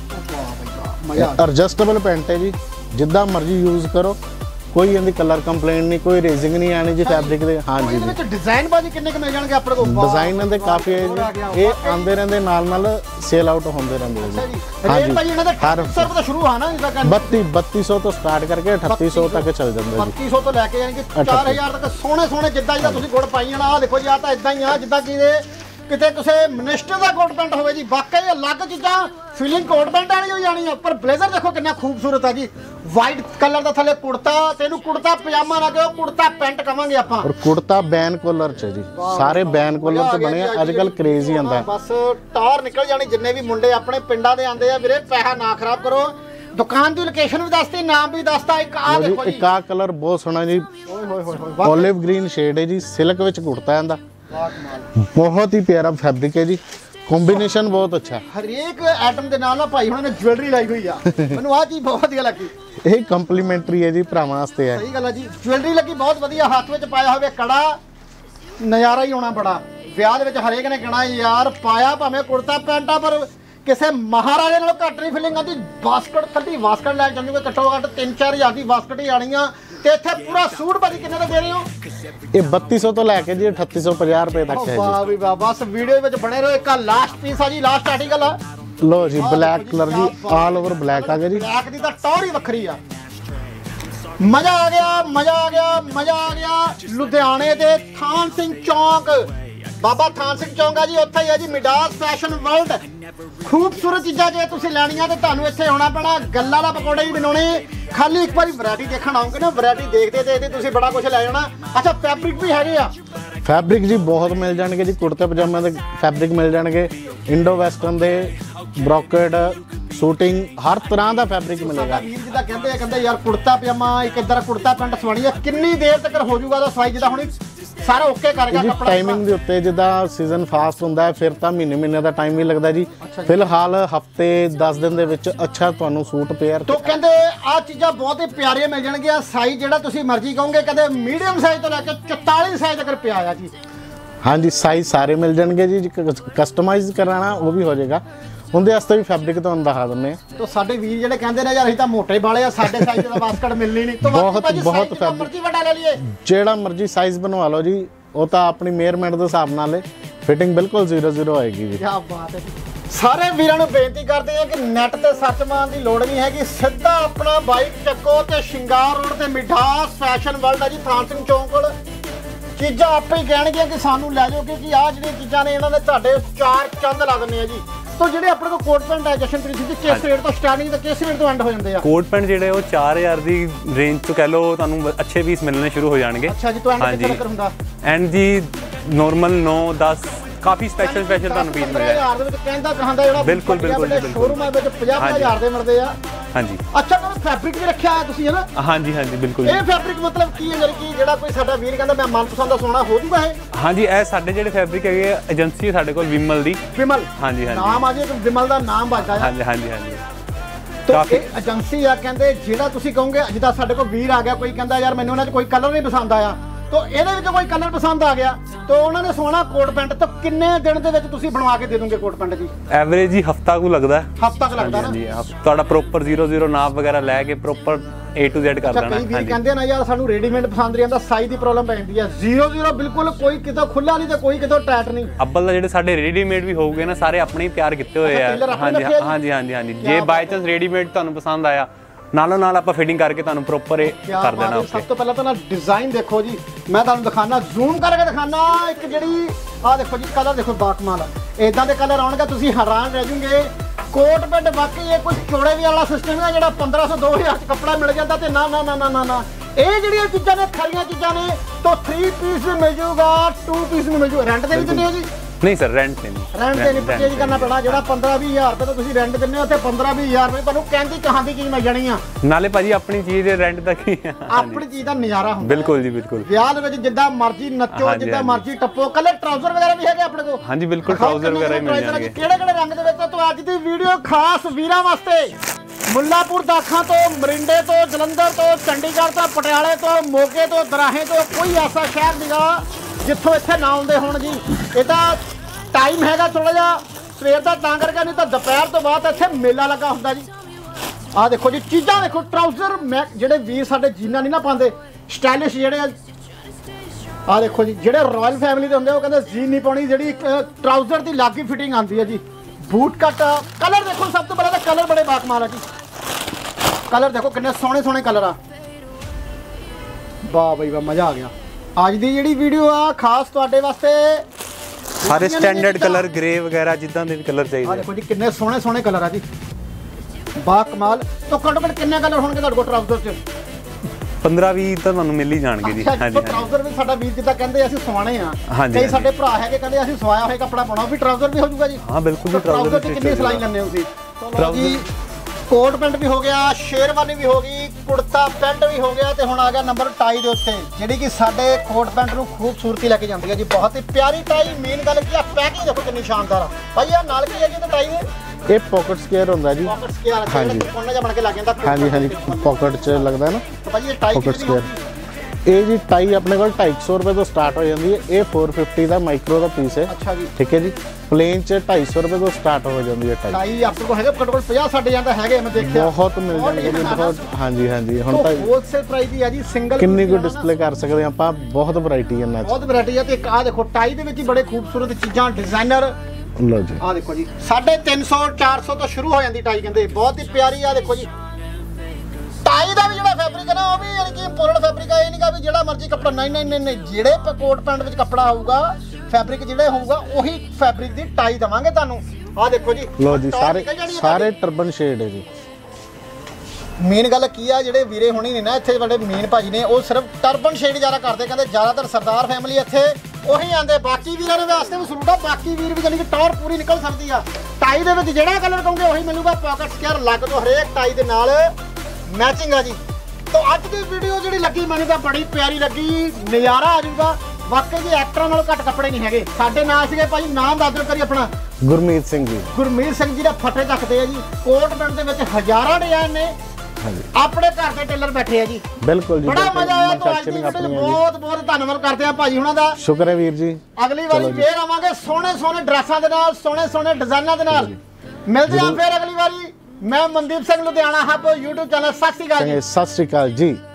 ਮਜ਼ਾ ਐਡਜਸਟੇਬਲ ਪੈਂਟ ਹੈ ਜੀ, ਜਿੱਦਾਂ ਮਰਜ਼ੀ ਯੂਜ਼ ਕਰੋ, ਕੋਈ ਇਹਦੀ ਕਲਰ ਕੰਪਲੇਂਟ ਨਹੀਂ, ਕੋਈ ਰੇਜ਼ਿੰਗ ਨਹੀਂ ਆਣੀ ਜੀ ਫੈਬਰਿਕ ਦੇ। ਹਾਂਜੀ ਇਹਦੇ ਜੀ, ਵਿੱਚ ਡਿਜ਼ਾਈਨ ਬਾਜੀ ਕਿੰਨੇ ਕੁ ਮਿਲ ਜਾਣਗੇ ਆਪਣੇ ਕੋਲ? ਡਿਜ਼ਾਈਨ ਇਹਦੇ ਕਾਫੀ ਹੈ ਜੀ, ਇਹ ਆਉਂਦੇ ਰਹਿੰਦੇ, ਨਾਲ ਨਾਲ ਸੇਲ ਆਊਟ ਹੁੰਦੇ ਰਹਿੰਦੇ ਜੀ। ਰੇਟ ਭਾਜੀ ਇਹਨਾਂ ਦਾ ਹਰ ਸੌ ਰੁਪਏ ਤੋਂ ਸ਼ੁਰੂ ਆ ਨਾ, ਜਿੱਦਾਂ ਕਹਿੰਦੇ ਬੱਤੀ ਬੱਤੀ ਸੌ ਤੋਂ ਸਟਾਰਟ ਕਰਕੇ ਅਠੱਤੀ ਸੌ ਤੱਕ ਚੱਲ ਜਾਂਦਾ ਜੀ। ਬੱਤੀ ਸੌ ਤੋਂ ਲੈ ਕੇ ਯਾਨੀ ਕਿ ਚਾਰ ਹਜ਼ਾਰ ਤੱਕ ਸੋਹਣੇ ਸੋਹਣੇ ਜਿੱਦਾਂ ਜਿੱਦਾਂ ਤੁਸੀਂ ਗੁੜ ਪਾਈ ਜਾਣਾ। ਆਹ ਦੇਖੋ ਜੀ, ਆਹ ਤਾਂ ਇਦਾਂ ਹੀ ਆ ਜਿੱਦਾਂ ਕਿ ਇਹ ਕਿਤੇ ਕਿਸੇ ਮਿਨਿਸਟਰ ਦਾ ਕੋਟ ਪੈਂਟ ਹੋਵੇ ਜੀ। ਵਾਕਈ ਅਲੱਗ ਚੀਜ਼ਾਂ, ਫੀਲਿੰਗ ਕੋਟ ਪੈਂਟ ਵਾਲੀ ਹੋ ਜਾਣੀ ਆ। ਪਰ ਬਲੇਜ਼ਰ ਦੇਖੋ ਕਿੰਨਾ ਖੂਬਸੂਰਤ ਆ ਜੀ, ਵਾਈਟ ਕਲਰ ਦਾ ਥੱਲੇ ਕੁੜਤਾ, ਤੇ ਇਹਨੂੰ ਕੁੜਤਾ ਪਜਾਮਾ ਨਾ ਕਹੋ, ਕੁੜਤਾ ਪੈਂਟ ਕਵਾਂਗੇ ਆਪਾਂ। ਔਰ ਕੁੜਤਾ ਬੈਨ ਕੋਲਰ ਚ ਜੀ, ਸਾਰੇ ਬੈਨ ਕੋਲਰ ਤੇ ਬਣੇ ਆ। ਅੱਜ ਕੱਲ ਕਰੇਜ਼ ਹੀ ਆਂਦਾ, ਬਸ ਟਾਰ ਨਿਕਲ ਜਾਣੀ। ਜਿੰਨੇ ਵੀ ਮੁੰਡੇ ਆਪਣੇ ਪਿੰਡਾਂ ਦੇ ਆਂਦੇ ਆ, ਵੀਰੇ ਪੈਸਾ ਨਾ ਖਰਾਬ ਕਰੋ। ਦੁਕਾਨ ਦੀ ਲੋਕੇਸ਼ਨ ਵੀ ਦੱਸਤੀ, ਨਾਮ ਵੀ ਦੱਸਤਾ। ਇੱਕ ਆ ਦੇਖੋ ਜੀ, ਇੱਕ ਆ ਕਲਰ ਬਹੁਤ ਸੋਹਣਾ ਜੀ, ਓਏ ਹੋਏ ਹੋਏ ਹੋਏ, ਓਲਿਵ ਗ੍ਰੀਨ ਸ਼ੇਡ ਹੈ ਜੀ, ਸਿਲਕ ਵਿੱਚ ਕੁੜਤਾ ਆਂਦਾ, ਬਹੁਤ ਹੀ ਪਿਆਰਾ ਫੈਬਰਿਕ ਹੈ ਜੀ, ਕੰਬੀਨੇਸ਼ਨ ਬਹੁਤ ਅੱਛਾ। ਹਰੇਕ ਆਈਟਮ ਦੇ ਨਾਲ ਨਾ ਭਾਈ ਉਹਨਾਂ ਨੇ ਜੁਐਲਰੀ ਲਾਈ ਹੋਈ ਆ। ਮੈਨੂੰ ਆਹ ਚੀਜ਼ ਬਹੁਤ ਵਧੀਆ ਲੱਗੀ। ਇਹ ਕੰਪਲੀਮੈਂਟਰੀ ਹੈ ਜੀ, ਭਰਾਵਾਂ ਵਾਸਤੇ ਹੈ। ਸਹੀ ਗੱਲ ਆ ਜੀ, ਜੁਐਲਰੀ ਲੱਗੀ ਬਹੁਤ ਵਧੀਆ। ਹੱਥ ਵਿੱਚ ਪਾਇਆ ਹੋਵੇ ਕੜਾ, ਨਜ਼ਾਰਾ ਹੀ ਆਉਣਾ ਬੜਾ। ਵਿਆਹ ਦੇ ਵਿੱਚ ਹਰੇਕ ਨੇ ਕਹਿਣਾ ਯਾਰ ਪਾਇਆ ਭਾਵੇਂ ਕੁੜਤਾ ਪੈਂਟਾ, ਪਰ ਕਿਸੇ ਮਹਾਰਾਜੇ ਨਾਲੋਂ ਘੱਟ ਨਹੀਂ ਫੀਲਿੰਗ ਆਉਂਦੀ। ਬਾਸਕਟ ਥੱਲੀ ਬਾਸਕਟ ਲੈ ਜਾਂਦੇ ਕੋਈ ਘੱਟੋ ਘੱਟ ਤਿੰਨ ਚਾਰ ਹਜ਼ਾਰ ਦੀ ਬਾਸਕਟ ਹੀ ਆਣੀ ਆ। ਤੇ ਇੱਥੇ ਪੂਰਾ ਸੂਟ ਭਾਜੀ ਕਿੰਨੇ ਦਾ ਦੇ ਰਹੇ ਹੋ? ਇਹ ਬੱਤੀ ਸੌ ਤੋਂ ਲੈ ਕੇ ਜੀ ਅਠੱਤੀ ਸੌ ਪੰਜਾਹ ਰੁਪਏ ਤੱਕ ਹੈ ਵਾਹ ਵੀ ਵਾਹ, ਬਸ ਵੀਡੀਓ ਵਿੱਚ ਬਣੇ ਰਹੋ। ਇੱਕ ਲਾਸਟ ਪੀਸ ਆ ਜੀ, ਲਾਸਟ ਆਰਟੀਕਲ ਆ। ਜੀ। ਲੋ ਜੀ, ਬਲੈਕ ਕਲਰ ਜੀ, ਆਲ ਓਵਰ ਬਲੈਕ ਆ ਗਿਆ ਜੀ। ਬਲੈਕ ਦੀ ਤਾਂ ਟੌਰ ਹੀ ਵੱਖਰੀ ਆ। ਮਜ਼ਾ ਆ ਗਿਆ, ਮਜ਼ਾ ਆ ਗਿਆ, ਮਜ਼ਾ ਆ ਗਿਆ। ਲੁਧਿਆਣੇ ਦੇ ਥਾਨ ਸਿੰਘ ਚੌਂਕ, ਬਾਬਾ ਥਾਨ ਸਿੰਘ ਚੌਂਕ ਆ ਜੀ, ਉੱਥੇ ਹੀ ਆ ਜੀ ਮਿਡਾਸ ਫੈਸ਼ਨ ਵਰਲਡ। ਖੂਬਸੂਰਤ ਚੀਜ਼ਾਂ ਜੇ ਤੁਸੀਂ ਲੈਣੀਆਂ ਤੇ ਤੁਹਾਨੂੰ ਇੱਥੇ ਆਉਣਾ ਪੈਣਾ। ਗੱਲਾਂ ਦਾ ਪਕੌੜੇ ਵੀ ਬਣਾਉਣੇ, ਖਾਲੀ ਇੱਕ ਵਾਰੀ ਵੈਰਾਈਟੀ ਦੇਖਣ ਆਉਂਗੇ ਨਾ, ਵੈਰਾਈਟੀ ਦੇਖਦੇ ਦੇਖਦੇ ਤੁਸੀਂ ਬੜਾ ਕੁਝ ਲੈ ਜਾਣਾ। ਅੱਛਾ, ਫੈਬਰਿਕ ਵੀ ਹੈਗੇ ਆ? ਫੈਬਰਿਕ ਜੀ ਬਹੁਤ ਮਿਲ ਜਾਣਗੇ ਜੀ, ਕੁੜਤੇ ਪਜਾਮੇ ਦੇ ਫੈਬਰਿਕ ਮਿਲ ਜਾਣਗੇ, ਇੰਡੋ ਵੈਸਟਰਨ ਦੇ, ਬ੍ਰੋਕੇਡ, ਸ਼ੂਟਿੰਗ, ਹਰ ਤਰ੍ਹਾਂ ਦਾ ਫੈਬਰਿਕ ਮਿਲੇਗਾ। ਵੀਰ ਜਿੱਦਾਂ ਕਹਿੰਦੇ ਆ, ਕਹਿੰਦੇ ਯਾਰ ਕੁੜਤਾ ਪਜਾਮਾ ਇੱਕ ਇੱਧਰ ਕੁੜਤਾ ਪੈਂਟ ਸਵਾਣੀ ਆ, ਕਿੰਨੀ ਦੇਰ ਤੱਕ ਹੋ ਜਾਊਗਾ ਉਹਦਾ ਸਵਾਈ? ਜਿੱਦਾਂ ਹੁਣ ਸਾਰਾ ਓਕੇ ਕਰ ਗਿਆ ਕੱਪੜਾ। ਟਾਈਮਿੰਗ ਦੇ ਉੱਤੇ, ਜਿੱਦਾਂ ਸੀਜ਼ਨ ਫਾਸਟ ਹੁੰਦਾ ਹੈ ਫਿਰ ਤਾਂ ਮਹੀਨੇ ਮਹੀਨੇ ਦਾ ਟਾਈਮ ਵੀ ਲੱਗਦਾ ਜੀ। ਫਿਲਹਾਲ ਹਫਤੇ ਦਸ ਦਿਨ ਦੇ ਵਿੱਚ ਅੱਛਾ ਤੁਹਾਨੂੰ ਸੂਟ ਪੇਅਰ ਤੋਂ ਕਹਿੰਦੇ ਆ ਚੀਜ਼ਾਂ ਬਹੁਤ ਹੀ ਪਿਆਰੀਆਂ ਮਿਲ ਜਾਣਗੀਆਂ। ਸਾਈਜ਼ ਜਿਹੜਾ ਤੁਸੀਂ ਮਰਜ਼ੀ ਕਹੋਗੇ, ਕਹਿੰਦੇ ਮੀਡੀਅਮ ਸਾਈਜ਼ ਤੋਂ ਲੈ ਕੇ ਚੁਤਾਲੀ ਸਾਈਜ਼ ਤੱਕ ਪਿਆ ਆ ਜੀ। ਹਾਂਜੀ, ਸਾਈਜ਼ ਸਾਰੇ ਮਿਲ ਜਾਣਗੇ ਜੀ, ਕਸਟਮਾਈਜ਼ ਕਰਾਣਾ ਉਹ ਵੀ ਹੋ ਜਾਏਗਾ। ਉਹਦੇ ਵਾਸਤੇ ਵੀ ਫੈਬਰਿਕ ਤੁਹਾਨੂੰ ਦਿਖਾ ਦਿੰਦੇ ਆ। ਤਾਂ ਸਾਡੇ ਵੀਰ ਜਿਹੜੇ ਕਹਿੰਦੇ ਨੇ ਯਾਰ ਅਸੀਂ ਤਾਂ ਮੋਟੇ ਵਾਲੇ ਆ, ਸਾਡੇ ਸਾਈਜ਼ ਦਾ ਬਾਸਕਟ ਮਿਲਣੀ ਨਹੀਂ। ਤਾਂ ਬਹੁਤ ਬਹੁਤ ਫੈਬਰਿਕ ਮਰਜ਼ੀ ਵੱਡਾ ਲੈ ਲਈਏ, ਜਿਹੜਾ ਮਰਜ਼ੀ ਸਾਈਜ਼ ਬਣਵਾ ਲਓ ਜੀ, ਉਹ ਤਾਂ ਆਪਣੀ ਮੇਅਰਮੈਂਟ ਦੇ ਹਿਸਾਬ ਨਾਲ ਫਿਟਿੰਗ ਬਿਲਕੁਲ ਜ਼ੀਰੋ ਜ਼ੀਰੋ ਆਏਗੀ ਜੀ। ਕੀ ਬਾਤ ਹੈ ਜੀ। ਸਾਰੇ ਵੀਰਾਂ ਨੂੰ ਬੇਨਤੀ ਕਰਦੇ ਆ ਕਿ ਨੈਟ ਤੇ ਸਰਚ ਮਾਰਨ ਦੀ ਲੋੜ ਨਹੀਂ ਹੈਗੀ, ਸਿੱਧਾ ਆਪਣਾ ਬਾਈਕ ਚੱਕੋ ਤੇ ਸ਼ਿੰਗਾਰ ਰੋਡ ਤੇ ਮਿਡਾਸ ਫੈਸ਼ਨ ਵਰਲਡ ਆ ਜੀ, ਥਾਨ ਸਿੰਘ ਚੌਂਕ ਕੋਲ। ਚੀਜ਼ਾਂ ਆਪੇ ਹੀ ਕਹਿਣਗੀਆਂ ਕਿ ਸਾਨੂੰ ਲੈ ਜਾਓ, ਕਿਉਂਕਿ ਆਹ ਜਿਹੜੀਆਂ ਚੀਜ਼ਾਂ ਨੇ ਇਹਨਾਂ ਨੇ ਤੁਹਾਡੇ ਚਾਰ ਚੰਦ ਲਾ ਦਿੰਦੇ ਆ ਜੀ। तो ਜਿਹੜੇ ਆਪਣੇ ਕੋਲ ਕੋਟ ਪੈਂਟ ਹੈ ਜਸ਼ਨਪ੍ਰੀਤ ਜੀ, ਕਿਸ ਰੇਟ ਤੋਂ ਸਟਾਰਟਿੰਗ ਤੇ ਕਿਸ ਰੇਟ ਤੋਂ ਐਂਡ ਹੋ ਜਾਂਦੇ ਆ? ਕੋਟ ਪੈਂਟ ਜਿਹੜੇ ਉਹ ਚਾਰ ਹਜ਼ਾਰ ਦੀ ਰੇਂਜ ਤੋਂ ਕਹਿ ਲਓ ਤੁਹਾਨੂੰ ਅੱਛੇ ਪੀਸ ਮਿਲਣੇ ਸ਼ੁਰੂ ਹੋ ਜਾਣਗੇ। ਅੱਛਾ ਜੀ, ਤੋਂ ਐਂਡ ਕਿੱਥੇ ਤੱਕ ਹੁੰਦਾ? ਐਂਡ ਜੀ ਨਾਰਮਲ ਨੌ ਦਸ ਕਾਫੀ ਸਪੈਸ਼ਲ ਸਪੈਸ਼ਲ ਤੁਹਾਨੂੰ ਪੀਸ ਮਿਲ ਜਾਣਗੇ। ਹਜ਼ਾਰ ਦੇ ਵਿੱਚ ਕਹਿੰਦਾ ਕਹਾਂਦਾ ਜਿਹੜਾ ਬਿਲਕੁਲ ਬਿਲਕੁਲ ਬਿਲਕੁਲ ਸ਼ੋਰੂਮਾਂ ਵਿੱਚ ਪੰਜਾਹ ਹਜ਼ਾਰ ਦੇ ਮਿਲਦੇ ਆ। ਹਾਂਜੀ ਅੱਛਾ ਤੁਹਾਨੂੰ ਫੈਬਰਿਕ ਵੀ ਰੱਖਿਆ ਹੈ ਤੁਸੀਂ ਹੈ ਨਾ? ਹਾਂਜੀ ਹਾਂਜੀ ਬਿਲਕੁਲ। ਇਹ ਫੈਬਰਿਕ ਮਤਲਬ ਕੀ ਹੈ ਯਾਨੀ ਕਿ ਜਿਹੜਾ ਕੋਈ ਸਾਡਾ ਵੀਰ ਕਹਿੰਦਾ ਮੈਂ ਮਨਪਸੰਦ ਦਾ ਸੋਨਾ ਹੋ ਜੂਗਾ ਇਹ? ਹਾਂਜੀ ਇਹ ਸਾਡੇ ਜਿਹੜੇ ਫੈਬਰਿਕ ਹੈਗੇ ਏਜੰਸੀ ਹੈ ਸਾਡੇ ਕੋਲ ਵਿਮਲ ਦੀ। ਵਿਮਲ ਹਾਂਜੀ ਹਾਂਜੀ ਨਾਮ ਆ ਜੇ ਵਿਮਲ ਦਾ ਨਾਮ ਵੱਜਦਾ ਹੈ। ਹਾਂਜੀ ਹਾਂਜੀ ਹਾਂਜੀ ਤਾਂ ਇਹ ਏਜੰਸੀ ਆ ਕਹਿੰਦੇ ਜਿਹੜਾ ਤੁਸੀਂ ਕਹੋਗੇ ਜਿੱਦਾਂ ਸਾਡੇ ਕੋਲ ਵੀਰ ਆ ਗਿਆ ਕੋਈ ਕਹਿੰਦਾ ਯਾਰ ਮੈਨੂੰ ਉਹਨਾਂ 'ਚ ਕੋਈ ਕਲਰ ਨਹੀਂ ਪਸੰਦ ਆਇਆ ਤਾਂ ਇਹਦੇ ਵਿੱਚ ਕੋਈ ਕਲਰ ਪਸੰਦ ਆ ਗਿਆ ਤਾਂ ਉਹਨਾਂ ਨੇ ਸੋਹਣਾ ਕੋਟ ਪੈਂਟ ਤਾਂ ਕਿੰਨੇ ਦਿਨ ਦੇ ਵਿੱਚ ਤੁਸੀਂ ਬਣਵਾ ਕੇ ਦੇ ਦੋਗੇ ਕੋਟ ਪੈਂਟ ਜੀ? ਐਵਰੇਜ ਹੀ ਹਫਤਾ ਕੁ ਲੱਗਦਾ। ਹਫਤਾ ਕੁ ਲੱਗਦਾ ਨਾ? ਹਾਂਜੀ ਹਾਂਜੀ ਤੁਹਾਡਾ ਪ੍ਰੋਪਰ ਜ਼ੀਰੋ ਜ਼ੀਰੋ ਨਾਪ ਵਗੈਰਾ ਲੈ ਕੇ ਪ੍ਰੋਪਰ A to Z ਕਰ ਦੇਣਾ। ਕਈ ਵੀਰ ਕਹਿੰਦੇ ਨਾ ਯਾਰ ਸਾਨੂੰ ਰੈਡੀਮੇਡ ਪਸੰਦ ਨਹੀਂ ਆਉਂਦਾ ਸਾਈਜ਼ ਦੀ ਪ੍ਰੋਬਲਮ ਪੈ ਜਾਂਦੀ ਹੈ। ਜ਼ੀਰੋ ਜ਼ੀਰੋ ਬਿਲਕੁਲ ਕੋਈ ਕਿਤੋਂ ਖੁੱਲਾ ਨਹੀਂ ਤੇ ਕੋਈ ਕਿਤੋਂ ਟਾਈਟ ਨਹੀਂ। ਅੱਬਲ ਦਾ ਜਿਹੜੇ ਸਾਡੇ ਰੈਡੀਮੇਡ ਵੀ ਹੋਊਗੇ ਨਾ ਸਾਰੇ ਆਪਣੇ ਹੀ ਤਿਆਰ ਕੀਤੇ ਹੋਏ ਆ। ਹਾਂਜੀ ਹਾਂਜੀ ਹਾਂਜੀ ਹਾਂਜੀ ਜੇ ਬਾਈ ਚਾਂਸ ਰੈਡੀਮੇਡ ਤੁਹਾਨੂੰ ਪਸੰਦ ਆਇਆ ਨਾਲੋਂ ਨਾਲ ਆਪਾਂ ਫਿਟਿੰਗ ਕਰਕੇ ਤੁਹਾਨੂੰ ਪ੍ਰੋਪਰ ਇਹ ਕਰ ਦੇਣਾ। ਓਕੇ ਸਭ ਤੋਂ ਪਹਿਲਾਂ ਤਾਂ ਨਾ ਡਿਜ਼ਾਈਨ ਦੇਖੋ ਜੀ ਮੈਂ ਤੁਹਾਨੂੰ ਦਿਖਾਣਾ ਜ਼ੂਮ ਕਰਕੇ ਦਿਖਾਣਾ ਇੱਕ ਜਿਹੜੀ ਆਹ ਦੇਖੋ ਜੀ ਕਲਰ ਦੇਖੋ ਬਾਕਮਾਲ ਇਦਾਂ ਦੇ ਕਲਰ ਆਉਣਗੇ ਤੁਸੀਂ ਹੈਰਾਨ ਰਹਿ ਜੂਗੇ। ਕੋਟ ਪੈਂਟ ਵਾਕਈ ਇਹ ਕੋਈ ਚੋੜੇ ਵੀ ਵਾਲਾ ਸਿਸਟਮ ਹੈ ਜਿਹੜਾ ਪੰਦਰਾਂ ਸੌ ਦੋ ਹਜ਼ਾਰ ਚ ਕੱਪੜਾ ਮਿਲ ਜਾਂਦਾ ਤੇ ਨਾ ਨਾ ਨਾ ਨਾ ਨਾ ਇਹ ਜਿਹੜੀਆਂ ਚੀਜ਼ਾਂ ਨੇ ਖਰੀਆਂ ਚੀਜ਼ਾਂ ਨੇ ਤਾਂ ਥ੍ਰੀ ਪੀਸ ਵੀ ਮਿਲ ਜੂਗਾ ਟੂ ਪੀਸ ਵੀ ਮਿਲ ਜੂ। ਰੈਂਟ ਤੇ ਵੀ ਦਿੰਦੇ ਹੋ ਜੀ? ਨਹੀਂ ਸਰ ਰੈਂਟ ਤੇ ਨਹੀਂ। ਰੈਂਟ ਤੇ ਨਹੀਂ ਪਰਚੇਜ ਕਰਨਾ ਪੈਣਾ ਜਿਹੜਾ ਪੰਦਰਾਂ ਵੀਹ ਹਜ਼ਾਰ ਰੁਪਏ ਤਾਂ ਤੁਸੀਂ ਰੈਂਟ ਦਿੰਦੇ ਹੋ ਤੇ ਪੰਦਰਾਂ ਵੀਹ ਹਜ਼ਾਰ ਰੁਪਏ ਤੁਹਾਨੂੰ ਕਹਿੰਦੀ ਕਹਾਂ ਦੀ ਚੀਜ਼ ਮਿਲ ਜਾਣੀ ਆ। ਨਾਲੇ ਭਾਜੀ ਆਪਣੀ ਚੀਜ਼ ਦੇ ਰੈਂਟ ਦਾ ਕੀ ਹੈ ਆਪਣੀ ਚੀਜ਼ ਦਾ ਨਜ਼ਾਰਾ ਹੁੰਦਾ। ਬਿਲਕੁਲ ਜੀ ਬਿਲਕੁਲ। ਵਿਆਹ ਦੇ ਵਿੱਚ ਜਿੱਦਾਂ ਮਰਜ਼ੀ ਨੱਚੋ ਜਿੱਦਾਂ ਮਰਜ਼ੀ ਟੱਪੋ। ਕੱਲੇ ਟਰਾਊਜ਼ਰ ਵਗੈਰਾ ਵੀ ਹੈਗੇ ਆਪਣੇ ਕੋਲ? ਹਾਂਜੀ ਬਿਲਕੁਲ ਟਰਾਊਜ਼ਰ ਵਗੈਰਾ ਹੀ ਮਿਲ ਜਾਣਗੇ। ਕਿਹੜੇ ਕਿਹੜੇ ਰੰਗ ਦੇ ਵਿੱਚ? ਤਾਂ ਅੱਜ ਦੀ ਵੀਡੀਓ ਖਾਸ ਵੀਰਾਂ ਵਾਸਤੇ ਮੁੱਲਾਪੁਰ ਦਾਖਾਂ ਤੋਂ ਮਰਿੰਡੇ ਤੋਂ ਜਲੰਧਰ ਤੋਂ ਚੰਡੀਗੜ੍ਹ ਤੋਂ ਪਟਿਆਲੇ ਤੋਂ ਮੋਗੇ ਤੋਂ ਦਰਾਹੇ ਤੋਂ ਕੋਈ ਐਸਾ ਸ਼ਹਿਰ ਨਹੀਂਗਾ ਜਿੱਥੋਂ ਇੱਥੇ ਨਾ ਆਉਂਦੇ ਹੋਣ ਜੀ। ਇਹ ਤਾਂ ਟਾਈਮ ਹੈਗਾ ਥੋੜਾ ਜਿਹਾ ਸਵੇਰ ਦਾ ਤਾਂ ਕਰਕੇ ਨਹੀਂ ਤਾਂ ਦੁਪਹਿਰ ਤੋਂ ਬਾਅਦ ਇੱਥੇ ਮੇਲਾ ਲੱਗਾ ਹੁੰਦਾ ਜੀ। ਆਹ ਦੇਖੋ ਜੀ ਚੀਜ਼ਾਂ ਦੇਖੋ ਟਰਾਊਜ਼ਰ ਮੈਂ ਜਿਹੜੇ ਵੀਰ ਸਾਡੇ ਜੀਨਾਂ ਨਹੀਂ ਨਾ ਪਾਉਂਦੇ ਸਟਾਈਲਿਸ਼ ਜਿਹੜੇ ਆਹ ਦੇਖੋ ਜੀ ਜਿਹੜੇ ਰਾਇਲ ਫੈਮਿਲੀ ਦੇ ਹੁੰਦੇ ਉਹ ਕਹਿੰਦੇ ਜੀਨ ਨਹੀਂ ਪਾਉਣੀ ਜਿਹੜੀ ਟਰਾਊਜ਼ਰ ਦੀ ਲਾਗੀ ਫਿਟਿੰਗ ਆਉਂਦੀ ਹੈ ਜੀ। ਬੂਟ ਕੱਟ ਕਲਰ ਦੇਖੋ ਸਭ ਤੋਂ ਪਹਿਲਾਂ ਤਾਂ ਕਲਰ ਬੜੇ ਬਾਕਮਾਲ ਆ ਜੀ। ਕਲਰ ਦੇਖੋ ਕਿੰਨੇ ਸੋਹਣੇ ਸੋਹਣੇ ਕਲਰ ਆ। ਵਾਹ ਬਈ ਵਾਹ ਮਜ਼ਾ ਆ ਗਿਆ। ਅੱਜ ਦੀ ਜਿਹੜੀ ਵੀਡੀਓ ਆ ਖਾਸ ਤੁਹਾਡੇ ਵਾਸਤੇ ਸਾਰੇ ਸਟੈਂਡਰਡ ਕਲਰ ਗ੍ਰੇ ਵਗੈਰਾ ਜਿੱਦਾਂ ਦੇ ਵੀ ਕਲਰ ਚਾਹੀਦੇ। ਆ ਦੇਖੋ ਜੀ ਕਿੰਨੇ ਸੋਹਣੇ ਸੋਹਣੇ ਕਲਰ ਆ ਜੀ ਬਾ ਕਮਾਲ। ਤਾਂ ਘੱਟੋ ਘੱਟ ਕਿੰਨੇ ਕਲਰ ਹੋਣਗੇ ਤੁਹਾਡੇ ਕੋਲ ਟਰਾਊਜ਼ਰ 'ਚ? ਪੰਦਰਾਂ ਵੀਹ ਤਾਂ ਤੁਹਾਨੂੰ ਮਿਲ ਹੀ ਜਾਣਗੇ ਜੀ। ਹਾਂਜੀ ਟਰਾਊਜ਼ਰ ਵੀ ਸਾਡਾ ਵੀਰ ਜਿੱਦਾਂ ਕਹਿੰਦੇ ਅਸੀਂ ਸਵਾਣੇ ਆ ਕਈ ਸਾਡੇ ਭਰਾ ਹੈਗੇ ਕਹਿੰਦੇ ਅਸੀਂ ਸਵਾਇਆ ਹੋਇਆ ਕੱਪੜਾ ਪਾਉਣਾ ਵੀ ਟਰਾਊਜ਼ਰ ਵੀ ਹੋ ਜਾਊਗਾ ਜੀ? ਹਾਂ ਬਿਲਕੁਲ ਜੀ। ਟਰਾਊਜ਼ਰ 'ਚ ਕਿੰਨੀ ਸਿਲਾਈ ਲੈਂਦੇ ਹੋ ਤੁਸੀਂ ਜੀ? ਕੋਟ ਪੈਂਟ ਵੀ ਹੋ ਗਿਆ ਸ਼ੇਰਵਾਨੀ ਵੀ ਹੋ ਗਈ ਕੁੜਤਾ ਪੈਂਟ ਵੀ ਹੋ ਗਿਆ ਤੇ ਹੁਣ ਆ ਗਿਆ ਨੰਬਰ ਟਾਈ ਦੇ ਉੱਤੇ ਜਿਹੜੀ ਕਿ ਸਾਡੇ ਕੋਟ ਪੈਂਟ ਨੂੰ ਖੂਬਸੂਰਤੀ ਲੈ ਕੇ ਜਾਂਦੀ ਹੈ ਜੀ। ਬਹੁਤ ਹੀ ਪਿਆਰੀ ਟਾਈ। ਮੇਨ ਗੱਲ ਕੀ ਆ ਪੈਕਿੰਗ ਦੇਖੋ ਕਿੰਨੀ ਸ਼ਾਨਦਾਰ ਆ ਭਾਈ। ਆ ਨਾਲ ਕੀ ਹੈ ਜੀ ਤੇ ਟਾਈ ਦੇ? ਇਹ ਪਾਕਟ ਸਕੁਅਰ ਹੁੰਦਾ ਜੀ। ਪਾਕਟ ਸਕੁਅਰ ਹਾਂਜੀ ਕੋਨਾ ਜਿਹਾ ਬਣ ਕੇ ਲੱਗ ਜਾਂਦਾ। ਹਾਂਜੀ ਹਾਂਜੀ ਪਾਕਟ 'ਚ ਲੱਗਦਾ ਨਾ ਭਾਈ ਇਹ ਟਾਈ ਪਾਕਟ ਸਕੁਅਰ। ਇਹ ਜੀ ਟਾਈ ਆਪਣੇ ਕੋਲ ਢਾਈ ਸੌ ਰੁਪਏ ਤੋਂ ਸਟਾਰਟ ਹੋ ਜਾਂਦੀ ਹੈ। ਇਹ ਚਾਰ ਸੌ ਪਚਾਸ ਦਾ ਮਾਈਕਰੋ ਦਾ ਪੀਸ ਹੈ। ਅੱਛਾ ਜੀ ਠੀਕ ਹੈ ਜੀ। ਪਲੇਨ 'ਚ ਢਾਈ ਸੌ ਰੁਪਏ ਤੋਂ ਸਟਾਰਟ ਹੋ ਜਾਂਦੀ ਹੈ ਟਾਈ। ਟਾਈ ਆਪਣੇ ਕੋਲ ਹੈਗੇ ਘੱਟੋ ਘੱਟ ਪੰਜਾਹ ਸਾਡੇ ਜਾਂਦਾ ਹੈਗੇ ਮੈਂ ਦੇਖਿਆ ਬਹੁਤ ਮਿਲ ਜਾਣਗੇ ਜੀ ਬਹੁਤ। ਹਾਂਜੀ ਹਾਂਜੀ ਹੁਣ ਤਾਂ ਹੋਲਸੇਲ ਪ੍ਰਾਈਸ ਦੀ ਹੈ ਜੀ। ਸਿੰਗਲ ਕਿੰਨੀ ਕੁ ਡਿਸਪਲੇ ਕਰ ਸਕਦੇ ਆਪਾਂ ਬਹੁਤ ਵੈਰਾਈਟੀ ਹੈ ਇਹਨਾਂ 'ਚ। ਬਹੁਤ ਵੈਰਾਈਟੀ ਹੈ ਤੇ ਇੱਕ ਆ ਦੇਖੋ ਟਾਈ ਦੇ ਵਿੱਚ ਹੀ ਬੜੇ ਖੂਬਸੂਰਤ ਚੀਜ਼ਾਂ ਡਿਜ਼ਾਈਨਰ। ਲਓ ਜੀ ਆ ਦੇਖੋ ਜੀ ਸਾਢੇ ਤਿੰਨ ਸੌ ਚਾਰ ਸੌ ਤੋਂ ਸ਼ੁਰੂ ਹੋ ਜਾਂਦੀ ਟਾਈ ਕਹਿੰਦੇ ਬਹੁਤ ਹੀ ਪਿਆਰੀ ਆ। ਦੇਖੋ ਜੀ ਟਾਈ ਦਾ ਵੀ ਜਿਹੜਾ ਫੈਬਰਿਕ ਹੈ ਨਾ ਉਹ ਵੀ ਯਾਨੀ ਕਿ ਇੰਪੋਰਟਡ ਫੈਬਰਿਕ ਹੈ। ਇਹ ਨਹੀਂਗਾ ਵੀ ਜਿਹੜਾ ਮਰਜ਼ੀ ਕੱਪੜਾ ਨਹੀਂ ਨਹੀਂ ਨਹੀਂ ਜਿਹੜੇ ਕੋਟ ਪੈਂਟ ਵਿੱਚ ਕੱਪੜਾ ਹੋਊਗਾ ਫੈਬਰਿਕ ਜਿਹੜੇ ਹੋਊਗਾ ਉਹੀ ਫੈਬਰਿਕ ਦੀ ਟਾਈ ਦਵਾਂਗੇ ਤੁਹਾਨੂੰ। ਆ ਦੇਖੋ ਜੀ ਲਓ ਜੀ ਸਾਰੇ ਸਾਰੇ ਟਰਬਨ ਸ਼ੇਡ ਹੈ ਜੀ। ਮੇਨ ਗੱਲ ਕੀ ਆ ਜਿਹੜੇ ਵੀਰੇ ਹੋਣੀ ਨੇ ਨਾ ਇੱਥੇ ਜਿਹੜੇ ਮੇਨ ਭਾਜੀ ਨੇ ਉਹ ਸਿਰਫ ਟਰਬਨ ਸ਼ੇਡ ਜ਼ਿਆਦਾ ਕਰਦੇ ਕਹਿੰਦੇ ਜ਼ਿਆਦਾਤਰ ਸਰਦਾਰ ਫੈਮਿਲੀ ਇੱਥੇ ਉਹੀ ਆਂਦੇ। ਬਾਕੀ ਵੀਰਾਂ ਦੇ ਵਾਸਤੇ ਵੀ ਸਲੂਟ ਆ। ਬਾਕੀ ਵੀਰ ਵੀ ਜਾਨੀ ਕਿ ਟੌਰ ਪੂਰੀ ਨਿਕਲ ਸਕਦੀ ਆ। ਟਾਈ ਦੇ ਵਿੱਚ ਜਿਹੜਾ ਕਲਰ ਕਹੋਗੇ ਉਹੀ ਮਿਲੂਗਾ। ਪਾਕਟ ਸਕੁਅਰ ਲੱਗ ਤੋਂ ਹਰੇਕ ਟਾਈ ਦੇ ਨਾਲ ਮੈਚਿੰਗ ਆ ਜੀ। ਤਾਂ ਅੱਜ ਦੀ ਵੀਡੀਓ ਜਿਹੜੀ ਲੱਗੀ ਮੈਨੂੰ ਤਾਂ ਬੜੀ ਪਿਆਰੀ ਲੱਗੀ। ਨਜ਼ਾਰਾ ਆ ਜਾਊਗਾ ਵਾਕਈ ਜੀ। ਐਕਟਰਾਂ ਨਾਲੋਂ ਘੱਟ ਕੱਪੜੇ ਨਹੀਂ ਹੈਗੇ। ਸਾਡੇ ਨਾਲ ਸੀਗੇ ਭਾਜੀ ਨਾਮ ਦੱਸ ਦਿਓ ਕਰੀ ਆਪਣਾ। ਗੁਰਮੀਤ ਸਿੰਘ ਜੀ। ਗੁਰਮੀਤ ਸਿੰਘ ਜੀ ਦਾ ਫੱਟੇ ਚੱਕਦੇ ਆ ਜੀ। ਕੋਟ ਪੈਂਟ ਦੇ ਵਿੱਚ ਹਜ਼ਾਰਾਂ ਡਿਜ਼ਾਈਨ ਨੇ। ਹਾਂਜੀ ਆਪਣੇ ਘਰ ਦੇ ਟੇਲਰ ਬੈਠੇ ਆ ਜੀ। ਬਿਲਕੁਲ ਜੀ ਬੜਾ ਮਜ਼ਾ ਆਇਆ। ਤਾਂ ਅੱਜ ਦੀ ਵੀਡੀਓ ਬਹੁਤ ਬਹੁਤ ਧੰਨਵਾਦ ਕਰਦੇ ਆ ਭਾਜੀ ਹੁਣਾਂ ਦਾ। ਸ਼ੁਕਰ ਹੈ ਵੀਰ ਜੀ। ਅਗਲੀ ਵਾਰੀ ਫੇਰ ਆਵਾਂਗੇ ਸੋਹਣੇ ਸੋਹਣੇ ਡਰੈਸਾਂ ਦੇ ਨਾਲ ਸੋਹਣੇ ਸੋਹਣੇ ਡਿਜ਼ਾਈਨਾਂ ਦੇ ਨਾਲ। ਮਿਲਦੇ ਆ ਫੇਰ ਅਗਲੀ ਵਾਰੀ। ਮੈਂ Mandeep Singh Ludhiana hub YouTube channel. ਸਤਿ ਸ਼੍ਰੀ ਅਕਾਲ ਜੀ। ਸਤਿ ਸ਼੍ਰੀ ਅਕਾਲ ਜੀ।